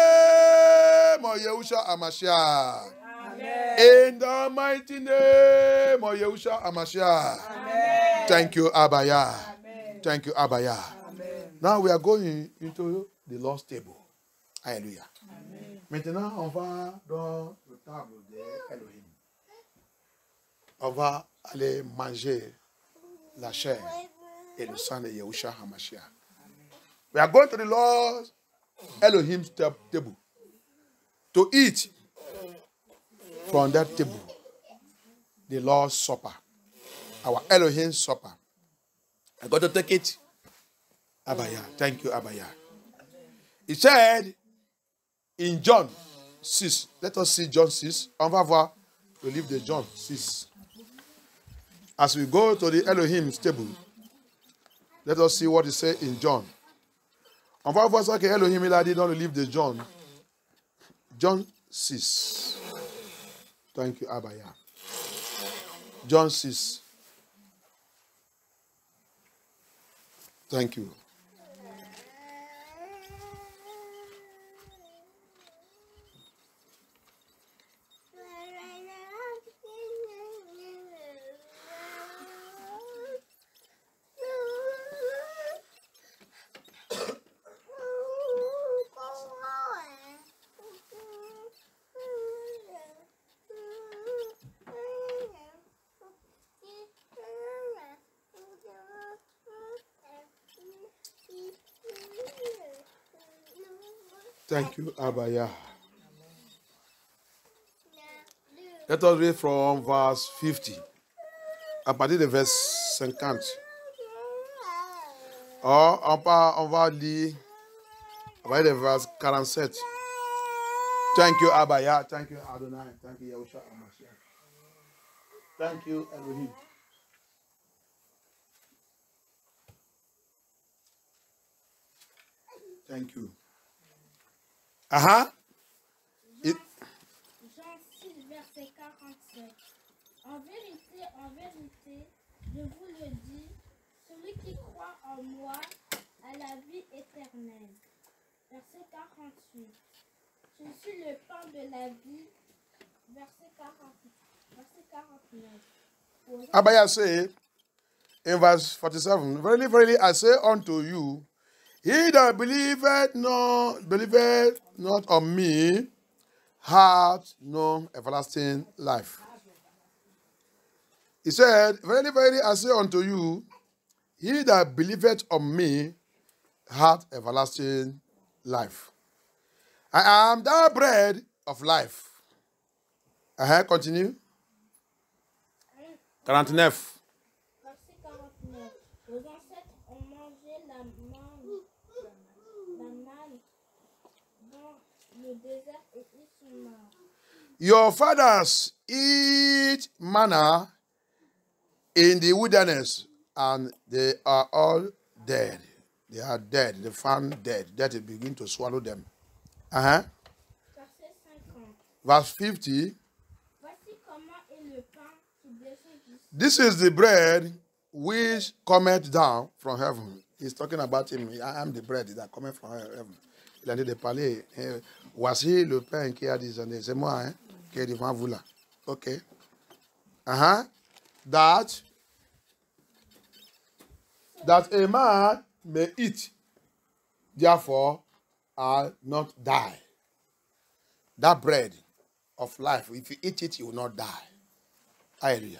name of Yahushua HaMashiach. In the mighty name of Yahushua HaMashiach. Thank you, Abaya. Thank you, Abaya. Now we are going into the Lord's table. Alléluia. Maintenant, on va dans le table d'Elohim. On va aller manger la chair et le sang de Yahushua HaMashiach. We are going to the Lord's Elohim's table to eat from that table the Lord's Supper, our Elohim's supper. I got to take it. Abaya. Thank you, Abaya. He said in John six, let us see John six. On va voir le livre de John six. As we go to the Elohim's table, let us see what he said in John. On va voir ça que Elohim il a dit dans le livre de John. John six. Thank you, Abaya. John six. Thank you. Thank you, Abaya. Let us read from verse fifty. À partir de verse cinquante. Or, on, va, on va lire à partir de verse quarante-sept. Thank you, Abaya. Thank you, Adonai. Thank you, Yahushua Hamashiach. Thank you, Elohim. Thank you. Aha. Jean, Jean six, verset quarante-sept. En vérité, en vérité, je vous le dis, celui qui croit en moi a la vie éternelle. Verset quarante-huit. Je suis le pain de la vie. Verset quarante, verset quarante-neuf. Abaya said in verse forty-seven, Verily, verily, I say unto you, he that believeth not, believeth not on me, hath no everlasting life. He said, Verily, verily, I say unto you, he that believeth on me, hath everlasting life. I am the bread of life. Uh-huh, continue. quarante-neuf. Verset quarante-neuf. Vos ancêtres ont mangé la manne, la manne dans le désert et ils sont morts. Your fathers eat manna in the wilderness, and they are all dead. They are dead. They found dead. Death begin to swallow them. Uh-huh. Verset cinquante. Verse fifty. Voici comment est le pain qui descend du ciel. This is the bread which cometh down from heaven. He's talking about him. I am the bread that cometh from heaven. Il a dit de parler. Eh, voici le pain qui a descendu. C'est moi, hein, qui est devant vous là. OK. Uh-huh. That, that a man may eat, therefore, and not die. That bread of life, if you eat it, you will not die. Hallelujah.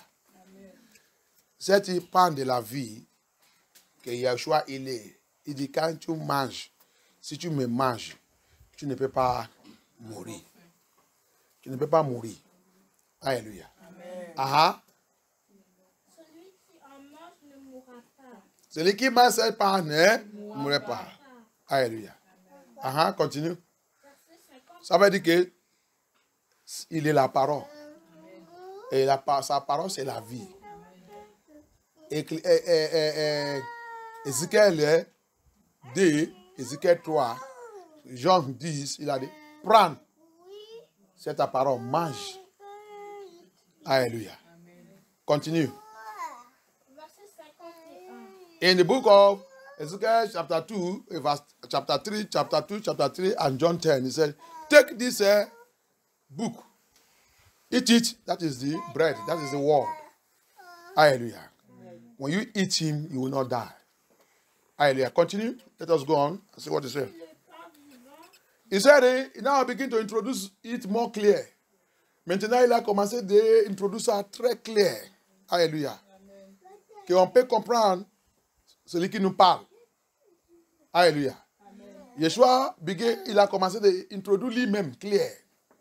Cet pain de la vie que Yeshua il est, il dit quand tu manges, si tu me manges, tu ne peux pas mourir. Tu ne peux pas mourir. Alléluia. Aha. Celui qui en mange ne mourra pas. Celui qui mange ce pain ne mourra pas. Alléluia. Aha, continue. Verset cinquante. Ça veut dire que il est la parole. Et la, sa parole, c'est la vie. Et, et, et, et, Ézéchiel deux, Ézéchiel trois, Jean dix, il a dit, prends, c'est ta parole, mange. Alléluia. Continue. Verset cinquante et un. In the book of Ezekiel chapter two, verse, chapter three, chapter two, chapter three, and John ten, he said, take this uh, book, eat it, that is the bread, that is the word. Hallelujah. When you eat him, you will not die. Hallelujah. Continue. Let us go on and see what he said. Le pain vivant. He said, eh, now begin to introduce it more clear. Maintenant, il a commencé d'introduire ça très clair. Alléluia. Qu'on peut comprendre celui qui nous parle. Alléluia. Yeshua, il a commencé d'introduire lui-même clair.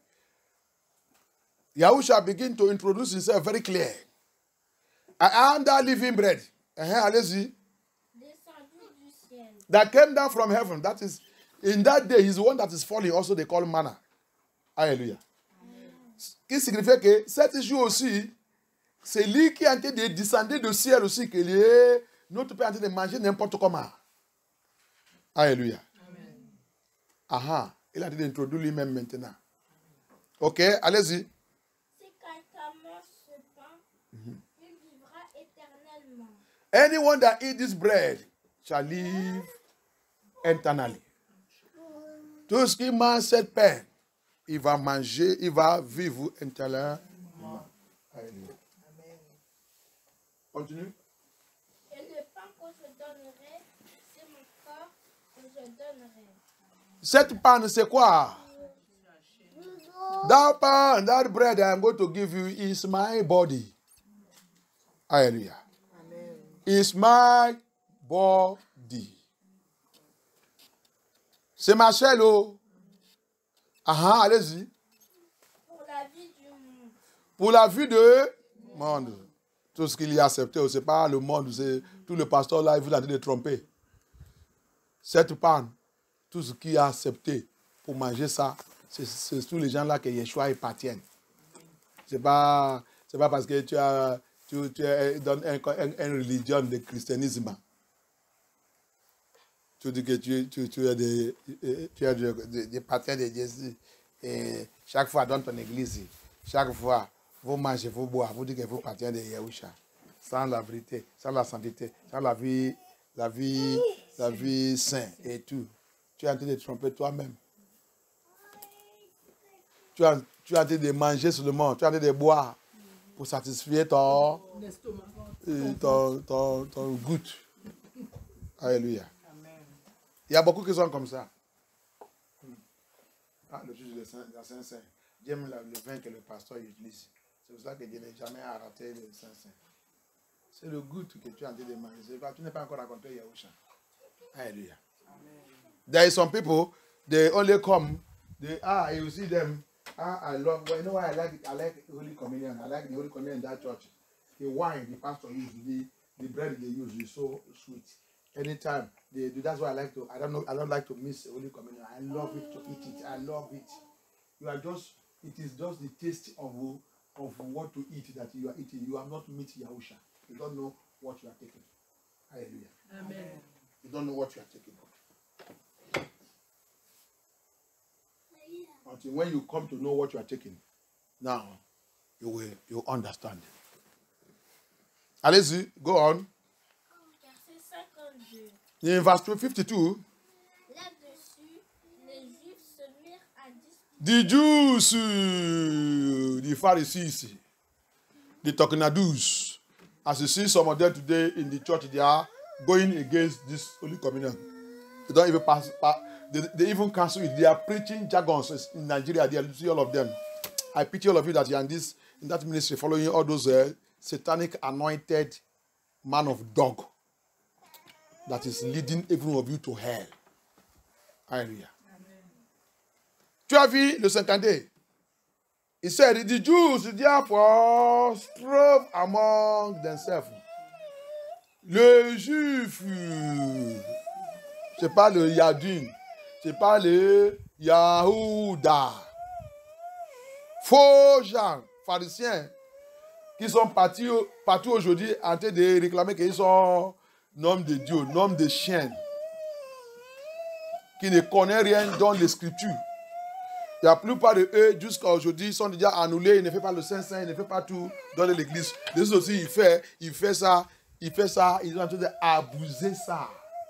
Yahusha begin to introduce himself very clear. I am that living bread. Uh-huh, allez-y. Descendu du ciel. That came down from heaven. That is, in that day, he's the one that is falling. Also, they call manna. Alléluia. Qui signifie que cet jour aussi, c'est lui qui est en train de descendre du ciel aussi, que est, notre Père est en train de manger n'importe comment. Alléluia. Aha. Il a dit d'introduire lui-même maintenant. Ok, allez-y. Si quelqu'un mange ce pain, il vivra éternellement. Anyone that eats this bread shall live eternally. Tout ce qui mange cette pain, il va manger, il va vivre éternellement. Continue. Et le pain que je donnerai, c'est mon corps que je donnerai. Cette pain, c'est quoi? That pan, that bread I am going to give you is my body. Hallelujah. Amen. Is my body. C'est ma chair, oh. Ah, ah, allez-y. Pour la vie du monde. Pour la vie de monde. Tout ce qu'il y a accepté, ce n'est pas le monde, c'est tout le pasteur là, il vous a dit de tromper. Cette panne, tout ce qu'il a accepté pour manger ça, c'est tous les gens là que Yeshua appartiennent. Ce n'est pas, c'est pas parce que tu as, tu, tu es dans une un, un religion de christianisme. Tu dis que tu, tu, tu es des, tu es des, des, des partisans de Jésus. Et chaque fois dans ton église, chaque fois, vous mangez, vous boivez, vous dites que vous appartenez de Yahusha. Sans la vérité, sans la sainteté, sans la vie, la vie, la vie sainte et tout. Tu es en train de tromper toi-même. Tu es, tu es en train de manger seulement, tu es en train de boire pour satisfaire ton, ton, ton, ton goût. Alléluia. Il y a beaucoup qui sont comme ça. Ah, le juge de Saint-Saint. J'aime le vin que le pasteur utilise. C'est pour ça que je n'ai jamais arrêté le Saint-Saint. C'est le goût que tu es en train de manger. Tu n'es pas encore raconté Yahusha. Alléluia. There are some people, they only come, they, ah, you see them, ah, I love, well, you know why I like it? I like Holy Communion. I like the Holy Communion in that church. The wine the pastor uses, the, the bread they use is so sweet. Anytime they do, that's why I like to, I don't know, I don't like to miss Holy Communion. I love it to eat it. I love it. You are just, it is just the taste of, of what to eat that you are eating. You have not met Yahusha. You don't know what you are taking. Hallelujah. Amen. You don't know what you are taking. Until when you come to know what you are taking, now you will you understand. Allez-y, go on. Verset cinquante-deux. In verse fifty-two, Là-dessus, les Juifs se mirent à discuter. the Jews, uh, the Pharisees, the Tokenadus, as you see some of them today in the church, they are going against this Holy Communion. They don't even pass, pass they, they even cancel it. They are preaching jargons in Nigeria. They are see all of them. I pity all of you that you are in this in that ministry, following all those uh, satanic anointed man of dog that is leading every one of you to hell. Hallelujah. Tu as vu le cinquante? He said, the Jews therefore strove among themselves. Les Juifs, c'est pas le Yadin, c'est pas le Yahuda. Faux gens, pharisiens, qui sont partis, partis aujourd'hui en train de réclamer qu'ils sont nom de Dieu, nom de chien, qui ne connaissent rien dans les Scriptures. La plupart de eux, jusqu'à aujourd'hui, sont déjà annulés. Ils ne font pas le Saint-Saint, ils ne font pas tout dans l'église. Les autres aussi, ils font, ils font ça, ils font ça, ils sont en train d'abuser ça.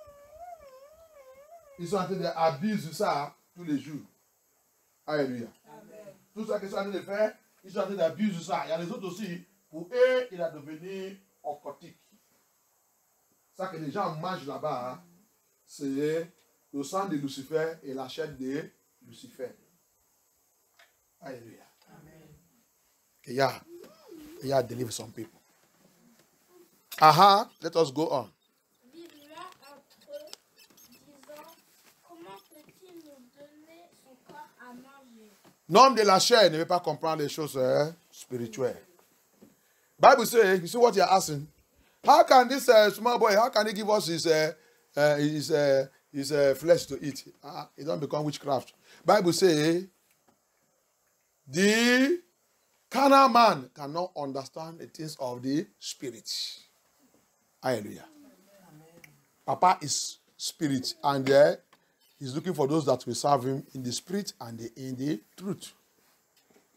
Ils sont en train d'abuser ça tous les jours. Alléluia. Amen. Tout ça qu'ils sont en train de faire, ils sont en train d'abuser ça. Il y a les autres aussi, pour eux, il a devenu occultique. Ça que les gens mangent là-bas, hein, c'est le sang de Lucifer et la chair de Lucifer. Hallelujah. Amen. Yeah, yeah, deliver some people. Aha, uh-huh. Let us go on. Vivement entre eux, disant, comment peut-il nous donner son corps à manger? L'homme de la chair ne veut pas comprendre les choses hein, spirituelles. Bible says, you see what you are asking? How can this uh, small boy, how can he give us his uh, uh, his uh, his uh, flesh to eat? Uh, it don't become witchcraft. Bible says, the carnal man cannot understand the things of the spirit. Hallelujah. Amen. Papa is spirit, and uh, he's looking for those that will serve him in the spirit and the, in the truth.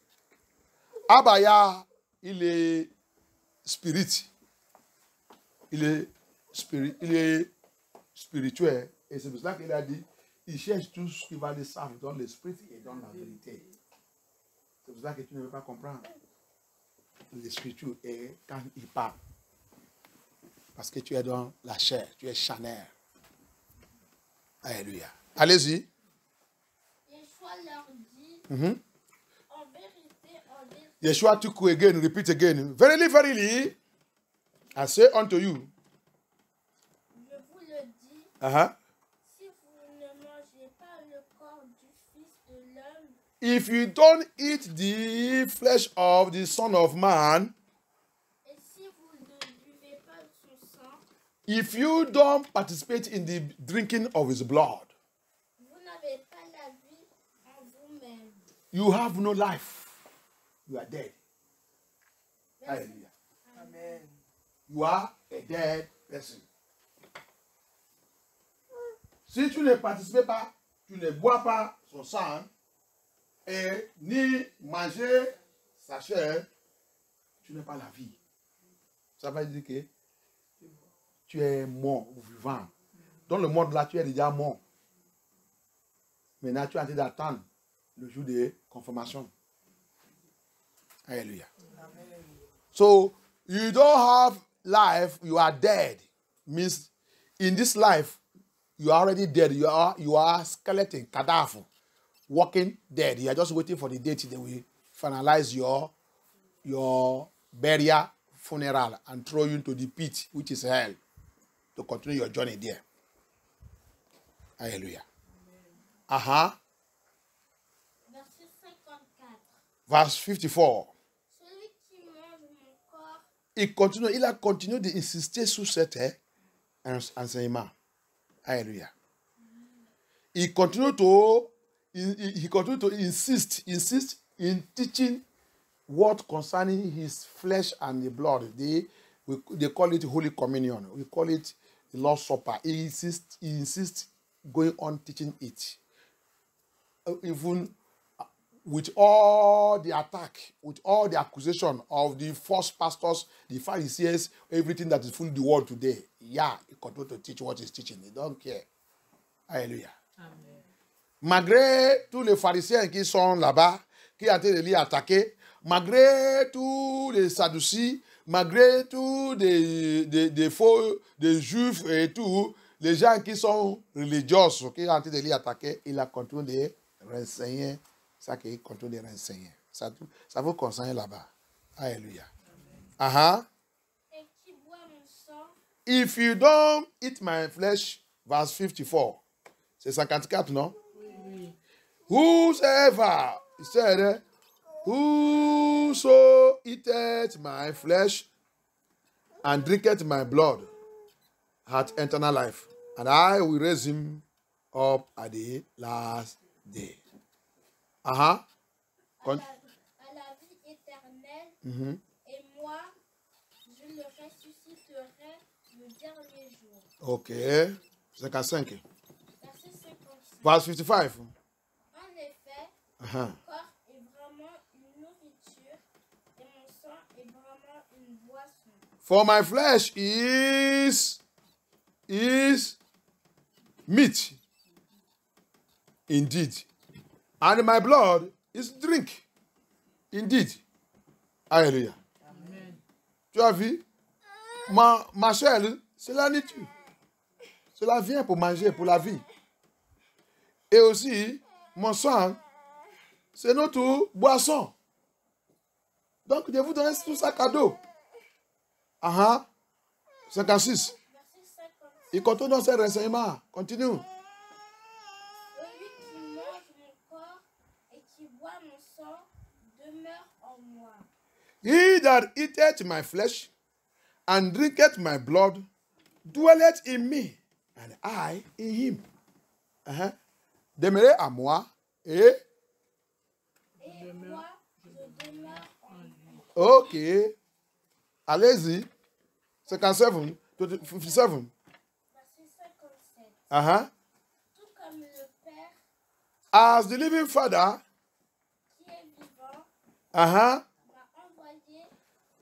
Abaya, il est spirit. Il est, spirit, il est spirituel. Et c'est pour cela qu'il a dit, il cherche tout ce qui va le savoir dans l'esprit et dans la vérité. C'est pour ça que tu ne veux pas comprendre l'écriture et quand il parle. Parce que tu es dans la chair, tu es charnel. Alléluia. Allez-y. Yeshua leur dit, Mm-hmm. en vérité, en vérité, Yeshua took you again, repeat again. Verily, verily, I say unto you. je vous le dis, Uh-huh. si vous ne mangez pas le corps du Fils de l'homme, If you don't eat the flesh of the Son of Man, et si vous ne buvez pas son sang, if you don't participate in the drinking of his blood, vous n'avez pas la vie en vous-même. you have no life. You are dead. Verset- Hallelujah. You are a dead person. Si tu ne participes pas, tu ne bois pas son sang et ni manger sa chair, tu n'as pas la vie. Ça veut dire que tu es mort ou vivant. Dans le monde là, tu es déjà mort. Maintenant, tu es en train d'attendre le jour de confirmation. Hallelujah. So, you don't have life, you are dead. Means, in this life, you are already dead. You are, you are skeleton, cadaver, walking dead. You are just waiting for the date they will finalize your, your burial, funeral, and throw you into the pit, which is hell, to continue your journey there. Hallelujah. Uh-huh. Verset cinquante-quatre. Verse fifty-four. Celui qui mange mon corps Il continue, il a continué d'insister sur cet enseignement. Alléluia. Il continue to, he, he continue to insist, insist in teaching what concerning his flesh and the blood. They, we, they call it Holy Communion. We call it the Lord's Supper. He insists, he insists going on teaching it. Even with all the attack, with all the accusation of the false pastors, the Pharisees, everything that is fooling the world today, yeah, he continues to teach what he's teaching. He don't care. Alléluia. Amen. Malgré tous les pharisiens qui sont là-bas, qui ont été attaqués, malgré tous les sadducis, malgré tous des, des, des faux, des juifs et tout, les gens qui sont religieux, qui ont été attaqués, il a continué de renseigner. Ça qui continue de renseigner. Ça, ça vous conseille là-bas. Alléluia. Uh-huh. et qui boit mon sang, If you don't eat my flesh, verse fifty-four. C'est cinquante-quatre, non? Oui, oui. Whosoever, he said, whoso eateth my flesh and drinketh my blood hath eternal life, and I will raise him up at the last day. Uh-huh. à Con- la, à la vie éternelle, Mhm. et moi, je le ressusciterai le dernier jour. Ok. cinquante-cinq. Verset cinquante-cinq. Verse fifty-five. En effet, Uh-huh. mon corps est vraiment une nourriture et mon sang est vraiment une boisson. For my flesh is is meat, indeed, and my blood is drink, indeed. Alléluia. Amen. Tu as vu? Ma, ma chair, c'est la nourriture. Cela vient pour manger, pour la vie. Et aussi, mon sang, c'est notre boisson. Donc, je vous donne tout ça cadeau. Ah ah. cinquante-six. Verset cinquante-six. Il continue dans ses renseignements. Continue. Celui qui mange mon corps et qui boit mon sang demeure en moi. He that eateth my flesh and drinketh my blood dwelleth in me, and I in him. Uh-huh. Demeurez à moi et... Et moi, je demeure en lui. Ok. Allez-y. cinquante-sept. cinquante-sept. Verset cinquante-sept. Uh-huh. Tout comme le Père As the living Father qui est vivant uh-huh, m'a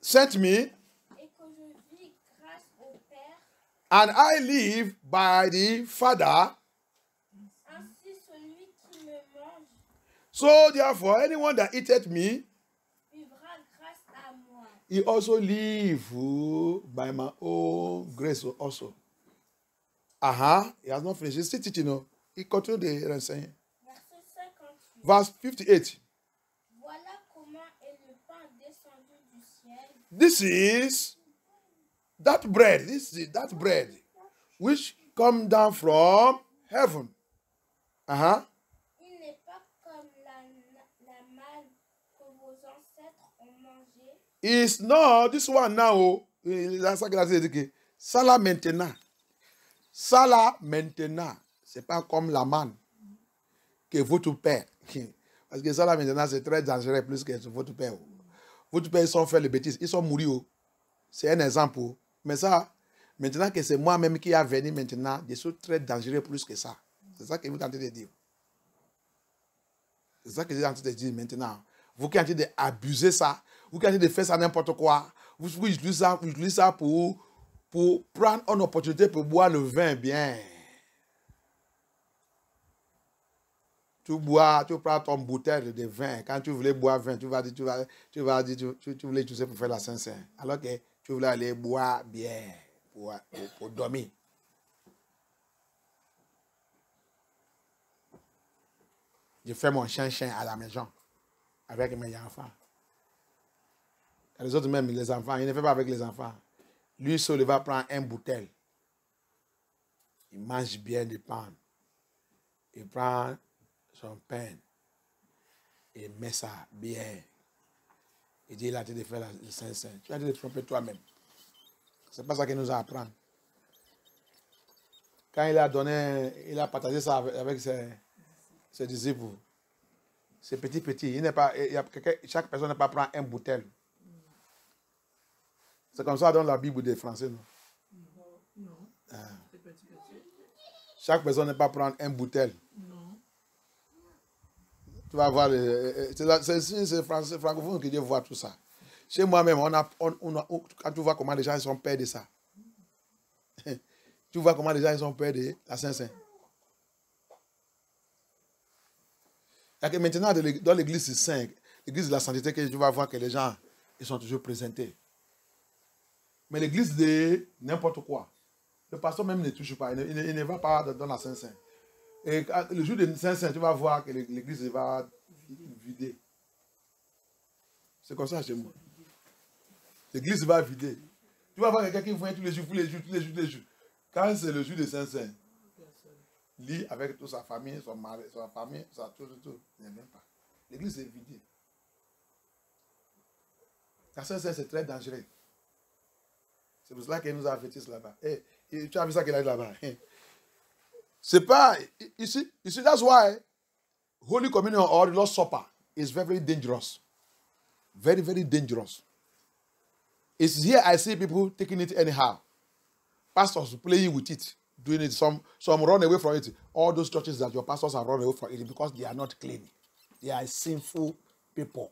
sent me, et que je vis grâce au Père, and I live by the Father. ainsi celui qui me mange So therefore, anyone that eateth me, vivra grâce à moi. he also live oh, by my own grace also. Uh-huh. He has not finished. He's still teaching. You know. He continued the renseigner. Verset cinquante-huit. Verse fifty-eight. Voilà comment est le pain descendu du ciel, This is that bread. This is that bread which come down from heaven. Uh-huh. il n'est pas comme la, la manne que vos ancêtres ont mangé, It's not this one now. C'est ça qu'il a dit. Ça là maintenant. Ça là maintenant. C'est pas comme la manne que votre père. Parce que ça là maintenant c'est très dangereux plus que votre père. Votre père ils sont fait les bêtises. Ils sont morts. C'est un exemple. Mais ça, maintenant que c'est moi-même qui a venu maintenant, des choses très dangereuses plus que ça. C'est ça que vous tentez de dire. C'est ça que j'ai en train de dire maintenant. Vous qui êtes en train d'abuser ça, vous qui êtes en train de faire ça n'importe quoi, vous, vous utilisez ça, vous utilisez ça pour, pour prendre une opportunité pour boire le vin bien. Tu bois, tu prends ton bouteille de vin. Quand tu voulais boire vin, tu vas dire, tu vas, tu vas dire, tu, tu, tu voulais utiliser pour faire la Saint-Saint. Alors que tu voulais aller boire bien pour, pour, pour dormir. Je fais mon chien-chien à la maison avec mes enfants. Les autres même, les enfants, il ne fait pas avec les enfants. Lui seul, il va prendre une bouteille. Il mange bien du pain. Il prend son pain et met ça bien. Il dit, il a été de faire le Saint-Saint. Tu as été de tromper toi-même. C'est pas ça qu'il nous a appris. Quand il a donné, il a partagé ça avec, avec ses, ses disciples. C'est petit, petit. Il n'est pas, il y a, chaque personne ne peut pas prendre une bouteille. C'est comme ça dans la Bible des Français, non? Non. Ah. C'est petit, petit. Chaque personne ne peut pas prendre une bouteille. Non. Tu vas voir, c'est français, francophone qui voit tout ça. Chez moi-même, on a, on, on a, quand tu vois comment les gens sont peurs de ça. Tu vois comment les gens sont peurs de la Saint-Saint. Maintenant, dans l'église sainte, l'église de la sainteté, que tu vas voir que les gens ils sont toujours présentés. Mais l'église de n'importe quoi, le pasteur même ne touche pas, il ne, il ne, il ne va pas dans la Saint-Saint. Et le jour de Saint-Saint, tu vas voir que l'église va vider. C'est comme ça chez moi. L'église va vider. Tu vas voir quelqu'un qui vient tous les jours, tous les jours, tous les jours, tous les jours. Quand c'est le jour de Saint-Saint, lui avec toute sa famille, son mari, sa famille, sa tout, tout, tout, il n'aime même pas. L'église est vidée. La Saint-Saint, c'est très dangereux. C'est pour cela qu'il nous a avertis là-bas. Hey, tu as vu ça qu'il a dit là-bas? Hey. C'est pas, ici, ici, that's why Holy Communion or Lord's Supper is very, very dangerous. Very, very dangerous. It's here I see people taking it anyhow. Pastors playing with it, doing it. Some, some run away from it. All those churches that your pastors have run away from it because they are not clean. They are sinful people.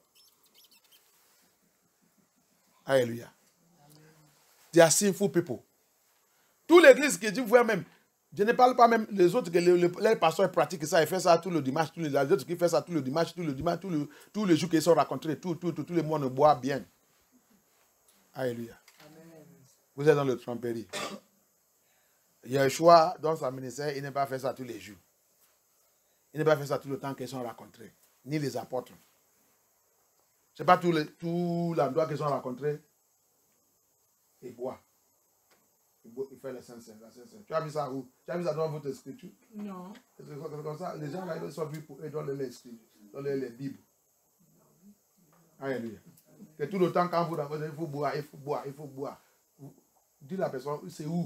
Hallelujah. They are sinful people. Tous l'église qui dit, vous même, je ne parle pas même les autres que les, les, les pasteurs pratiquent ça, ils font ça tout le dimanche, tous les, les autres qui font ça tout le dimanche, tout le dimanche, tous les, tous les jours qu'ils sont rencontrés, tout, tout, tout, tout le monde boit bien. Alléluia. Amen. Vous êtes dans le tromperie. Yeshua, dans sa ministère, il n'a pas fait ça tous les jours. Il n'a pas fait ça tout le temps qu'ils sont rencontrés, ni les apôtres. Ce n'est pas tout, les, tout l'endroit qu'ils sont rencontrés. Il boit. Il, boit, il fait la Saint-Saint. Tu as vu ça où? Tu as vu ça dans votre écriture? Non. C'est comme ça. Les gens là, ils sont vus pour eux dans les écritures, dans les, les Bibles. Alléluia. Que tout le temps, quand vous rencontrez, il faut boire, il faut boire, il faut boire. Dis la personne, c'est où?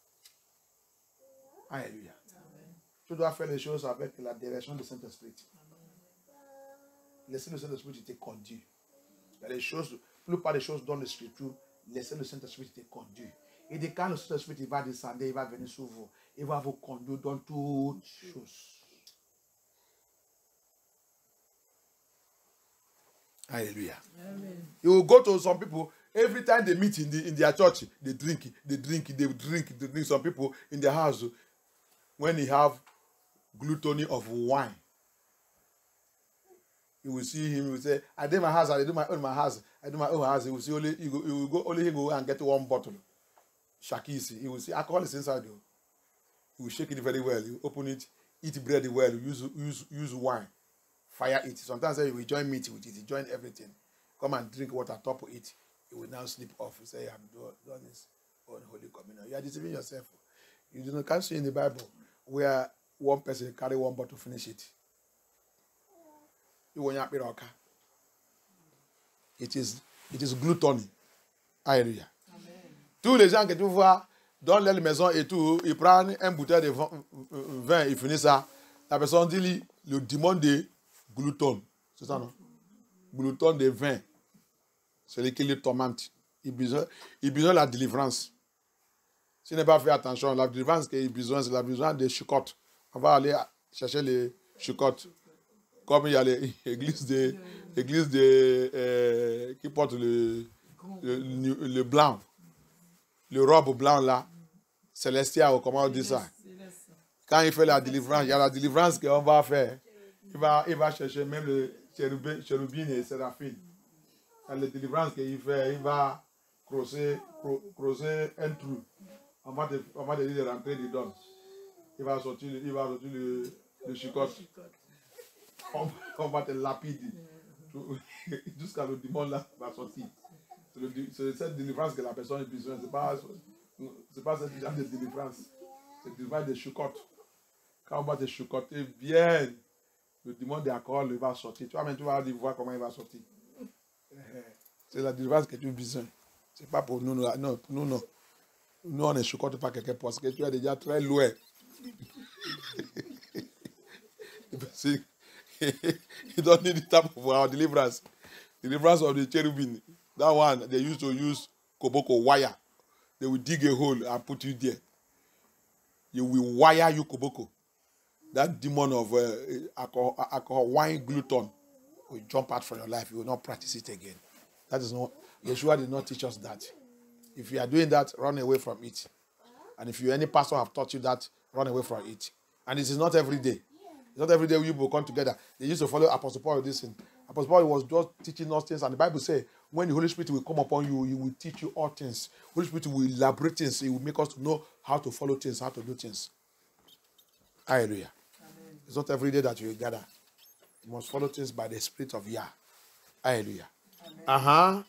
Alléluia. Tu dois faire les choses avec la direction du Saint-Esprit. Laissez le Saint-Esprit te conduire. Il y a des choses, la plupart des choses dans l'Écriture, laissez le Saint-Esprit te conduire. Et dès quand le Saint-Esprit va descendre, il va venir sur vous. Il va vous conduire dans toutes choses. Alléluia. Amen. You will go to some people, Every time they meet in, the, in their church, they drink, they drink, they drink, they drink. Some people in their house, when they have gluttony of wine, you will see him, he will say, I do my house, I do my own my house, I do my own house. He will see only, he will, he will go, only he go and get one bottle. Shakisi. He will see alcohol is inside you. He will shake it very well. He will open it, eat bread well, use, use, use wine, fire it. Sometimes he will join meat with it, he join everything. Come and drink water, top of it. He will now sleep off. You say, I'm doing this on Holy Communion. You are deceiving yourself. You do not can't see in the Bible where one person carry one bottle to finish it. You won't be okay. It is it is gluttony. Alléluia. Tous les gens que tu vois dans les maisons et tout, ils prennent un bouteille de vin, ils finissent ça. La personne dit le démon de glouton. C'est ça, non? Glouton de vin. Celui qui le tourmente. Il a besoin, il a besoin de la délivrance. S'il n'est pas fait attention, la délivrance qu'il a besoin, c'est la besoin des chicottes. On va aller chercher les chicottes. Comme il y a l'église de, l'église de euh, qui porte le, le, le blanc, le robe blanc là, célestial, ou comment on dit ça. Quand il fait la délivrance, il y a la délivrance qu'on va faire. Il va, il va chercher même le chérubin, chérubin et séraphine. Dans la délivrance qu'il fait, il va creuser, creuser un trou. On va te, on va te dire de rentrer dedans. Il va sortir, il va sortir le, le chicotte. On, on va te lapider. Jusqu'à le démon là va sortir. C'est cette délivrance que la personne a besoin. Ce n'est pas, pas cette genre de délivrance. C'est la délivrance des chicottes. Quand on va te chicotter bien, le démon d'accord, il va sortir. Tu vas même tu vas voir comment il va sortir. C'est la délivrance que tu as besoin. Ce n'est pas pour nous. Non, pour nous, non. Nous, on ne chicote pas quelqu'un parce que tu es déjà très loin. You don't need the type of our deliverance. Deliverance of the cherubim. That one, they used to use koboko wire. They will dig a hole and put you there. You will wire you koboko. That demon of uh, alcohol, alcohol, wine, gluten will jump out from your life. You will not practice it again. That is not, Yeshua did not teach us that. If you are doing that, run away from it. And if you any pastor have taught you that, run away from it. And it is not every day. It's not every day we will come together. They used to follow Apostle Paul with this thing. Apostle Paul was just teaching us things, and the Bible says, when the Holy Spirit will come upon you, he will teach you all things. Holy Spirit will elaborate things. He will make us to know how to follow things, how to do things. Hallelujah. Amen. It's not every day that you gather. You must follow things by the Spirit of Yah. Hallelujah. Uh-huh.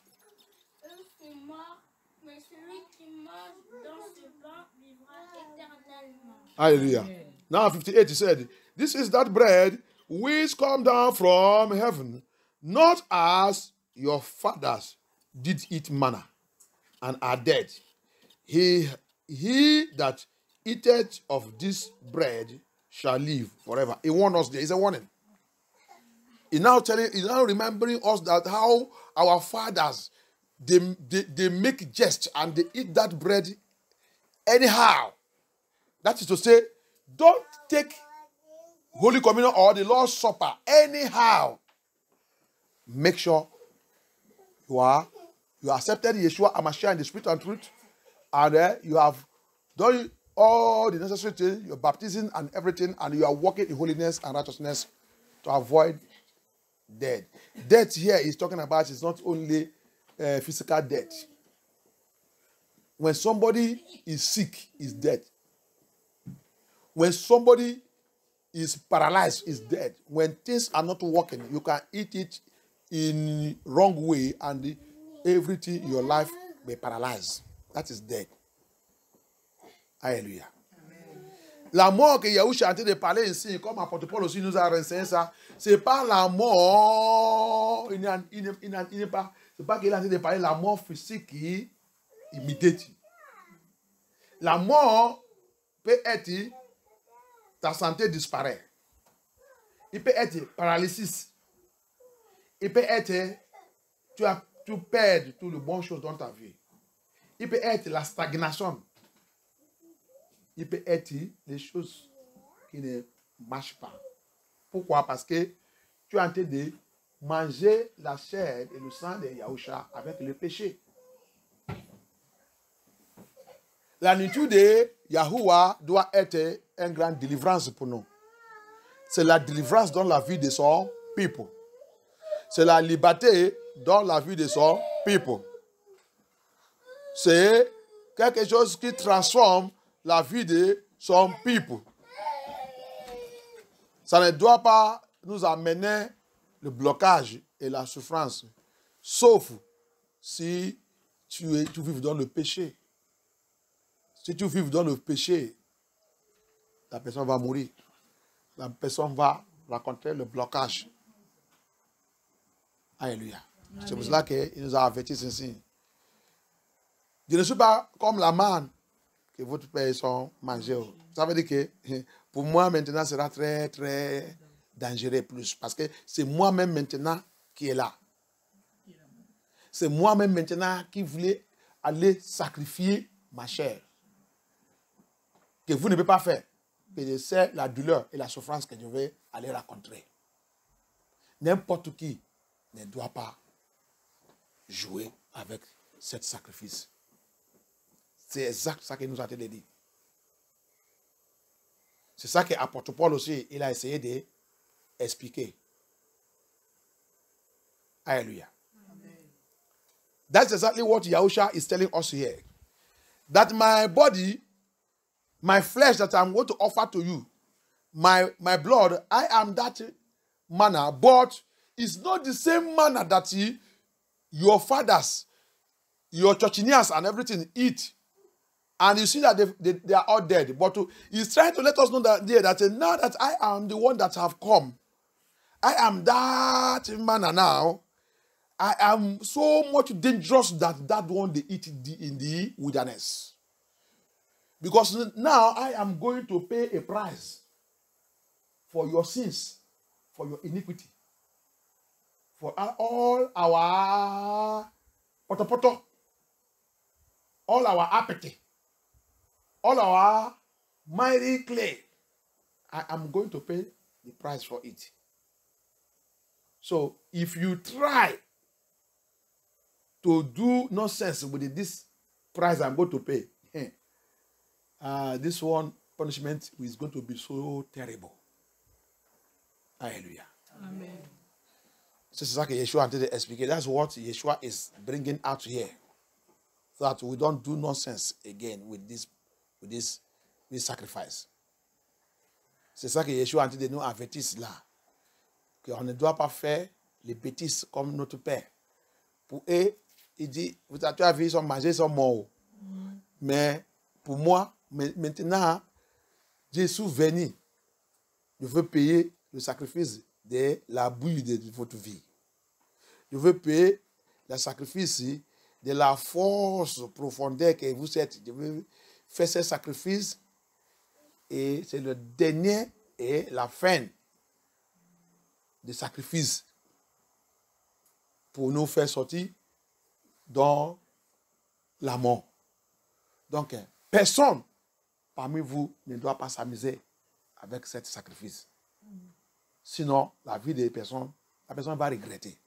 Hallelujah. Amen. Now fifty-eight, he said, this is that bread which come down from heaven, not as your fathers did eat manna and are dead. He, he that eateth of this bread shall live forever. He warned us there. It's a warning. He's now telling, he's now remembering us that how our fathers, they, they, they make jest and they eat that bread anyhow. That is to say, don't take Holy Communion or the Lord's Supper anyhow. Make sure you are you accepted Yeshua HaMashiach in the Spirit and truth, and uh, you have done all the necessary things, your baptism and everything, and you are walking in holiness and righteousness to avoid death. Death here is talking about is not only uh, physical death. When somebody is sick, is dead. When somebody is paralyzed, is dead. When things are not working, you can eat it in wrong way and everything in your life may paralyze. That is dead. Alléluia. La mort que Yahushua est en train de parler ici, comme apôtre Paul aussi nous a renseigné ça, c'est pas la mort, il n'est pas, c'est pas qu'il est en train de parler de la mort physique immédiate. La mort peut être ta santé disparaît. Il peut être paralysis. Il peut être tu as tu perds toutes les bonnes choses dans ta vie. Il peut être la stagnation. Il peut être les choses qui ne marchent pas. Pourquoi? Parce que tu es en train de manger la chair et le sang de Yahushua avec le péché. La nourriture de Yahuwah doit être une grande délivrance pour nous. C'est la délivrance dans la vie de son peuple. C'est la liberté dans la vie de son peuple. C'est quelque chose qui transforme la vie de son peuple. Ça ne doit pas nous amener le blocage et la souffrance, sauf si tu, es, tu vives dans le péché. Si tu vives dans le péché, la personne va mourir. La personne va rencontrer le blocage. Alléluia. C'est pour cela qu'il nous a avertis ainsi. Je ne suis pas comme la manne que votre père sont mangés. Ça veut dire que pour moi maintenant ce sera très très dangereux plus. Parce que c'est moi-même maintenant qui est là. C'est moi-même maintenant qui voulais aller sacrifier ma chair. Que vous ne pouvez pas faire. Mais je sais la douleur et la souffrance que je vais aller rencontrer. N'importe qui ne doit pas jouer avec ce sacrifice. C'est exact ça qu'il nous a dit. C'est ça que l'apôtre Paul aussi, il a essayé d'expliquer. Alléluia. That's exactly what Yahusha is telling us here. That my body, my flesh that I'm going to offer to you, my, my blood, I am that manna, but it's not the same manna that he, your fathers, your churchinians and everything eat. And you see that they, they, they are all dead. But to, he's trying to let us know that, there, that now that I am the one that have come, I am that manna now. I am so much dangerous that that one they eat in the, in the wilderness. Because now I am going to pay a price for your sins, for your iniquity, for all our poto poto, all our appetite, all our mighty clay. I am going to pay the price for it. So if you try to do nonsense with this price I'm going to pay, uh, this one punishment is going to be so terrible. Hallelujah. Amen. C'est ça que Yeshua a expliqué. That's what Yeshua is bringing out here. So that we don't do nonsense again with this, with this, this sacrifice. C'est ça que Yeshua a dit de nous avertir là. Qu'on ne doit pas faire les bêtises comme notre Père. Pour eux, il dit, vous avez vu, ils sont mangés, ils sont morts. Mm. Mais pour moi, maintenant, Jésus venu, je veux payer le sacrifice de la bouille de votre vie. Je veux payer le sacrifice de la force profondeur que vous êtes. Je veux faire ce sacrifice et c'est le dernier et la fin du sacrifice pour nous faire sortir dans la mort. Donc, personne parmi vous ne doit pas s'amuser avec ce sacrifice. Sinon, la vie des personnes, la personne va regretter.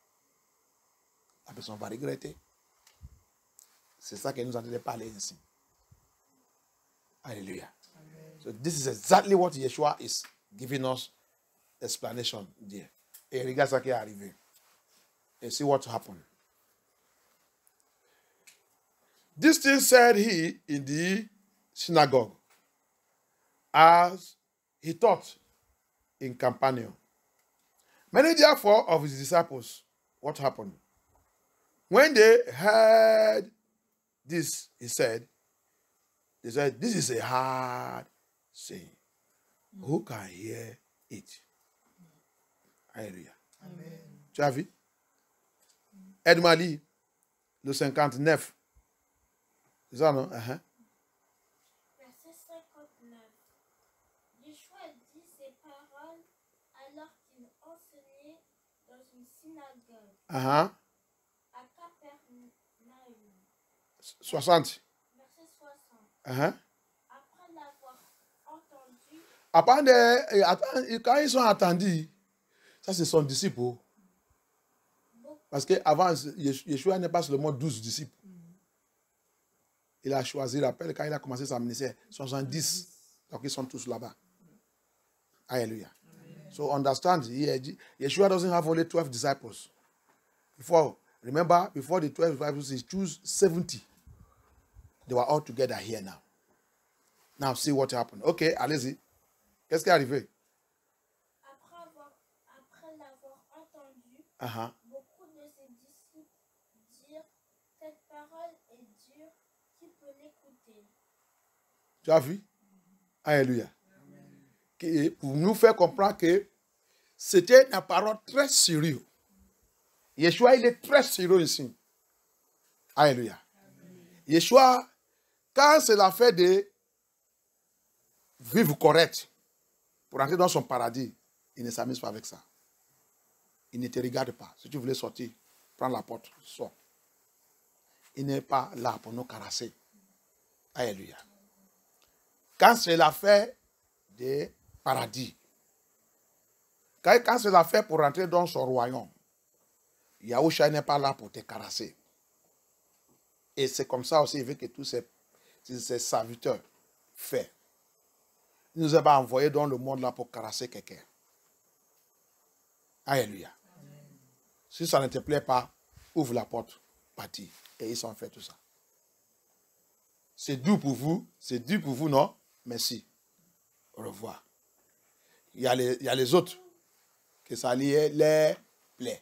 La personne va regretter. C'est ça que nous entendons parler ici. Alléluia. So this is exactly what Yeshua is giving us explanation there. Et regarde ce qui est arrivé. And see what happened. This thing said he in the synagogue, as he taught in Capernaum. Many therefore of his disciples, what happened? When they heard this, he said, they said, this is a hard saying. Mm. Who can hear it? Alléluia. Amen. Tu as vu? Aide-moi à lire le cinquante-neuf. C'est ça, non? Uh-huh. Verset cinquante-neuf. Yeshua dit ces paroles alors qu'il enseignait dans une synagogue. Uh-huh. À Capernaum. soixante. Verset soixante. Uh-huh. Après l'avoir entendu. Après, de, attends, quand ils sont attendus, ça c'est son disciple. Parce qu'avant, Yeshua n'est pas seulement douze disciples. il a choisi, rappelle, quand il a commencé sa ministère, soixante-dix. Donc ils sont tous là-bas. Hallelujah. So understand, Yeshua doesn't have only twelve disciples. Before, remember, before the twelve disciples, he chose seventy. They were all together here now. Now see what happened. Okay, allez-y. Qu'est-ce qui est arrivé? Après avoir, après l'avoir entendu, Uh-huh. beaucoup de ses disciples dirent, cette parole est dure, qui peut l'écouter? Tu as vu? Alléluia. Qui- Pour nous faire comprendre que c'était une parole très sérieuse. Yeshua, il est très sérieux ici. Alléluia. Yeshua, quand c'est l'affaire de vivre correct pour entrer dans son paradis, il ne s'amuse pas avec ça. Il ne te regarde pas. Si tu voulais sortir, prends la porte, sors. Il n'est pas là pour nous caresser. Alléluia. Quand c'est l'affaire de paradis, quand, quand c'est l'affaire pour entrer dans son royaume, Yahushua n'est pas là pour te caresser. Et c'est comme ça aussi il veut que tous ces, ces serviteurs fassent. Il nous a pas envoyés dans le monde là pour caresser quelqu'un. Alléluia. Si ça ne te plaît pas, ouvre la porte, partis. Et ils ont fait tout ça. C'est doux pour vous. C'est dur pour vous, non? Merci. Au revoir. Il y a les, il y a les autres que ça les, les plaît.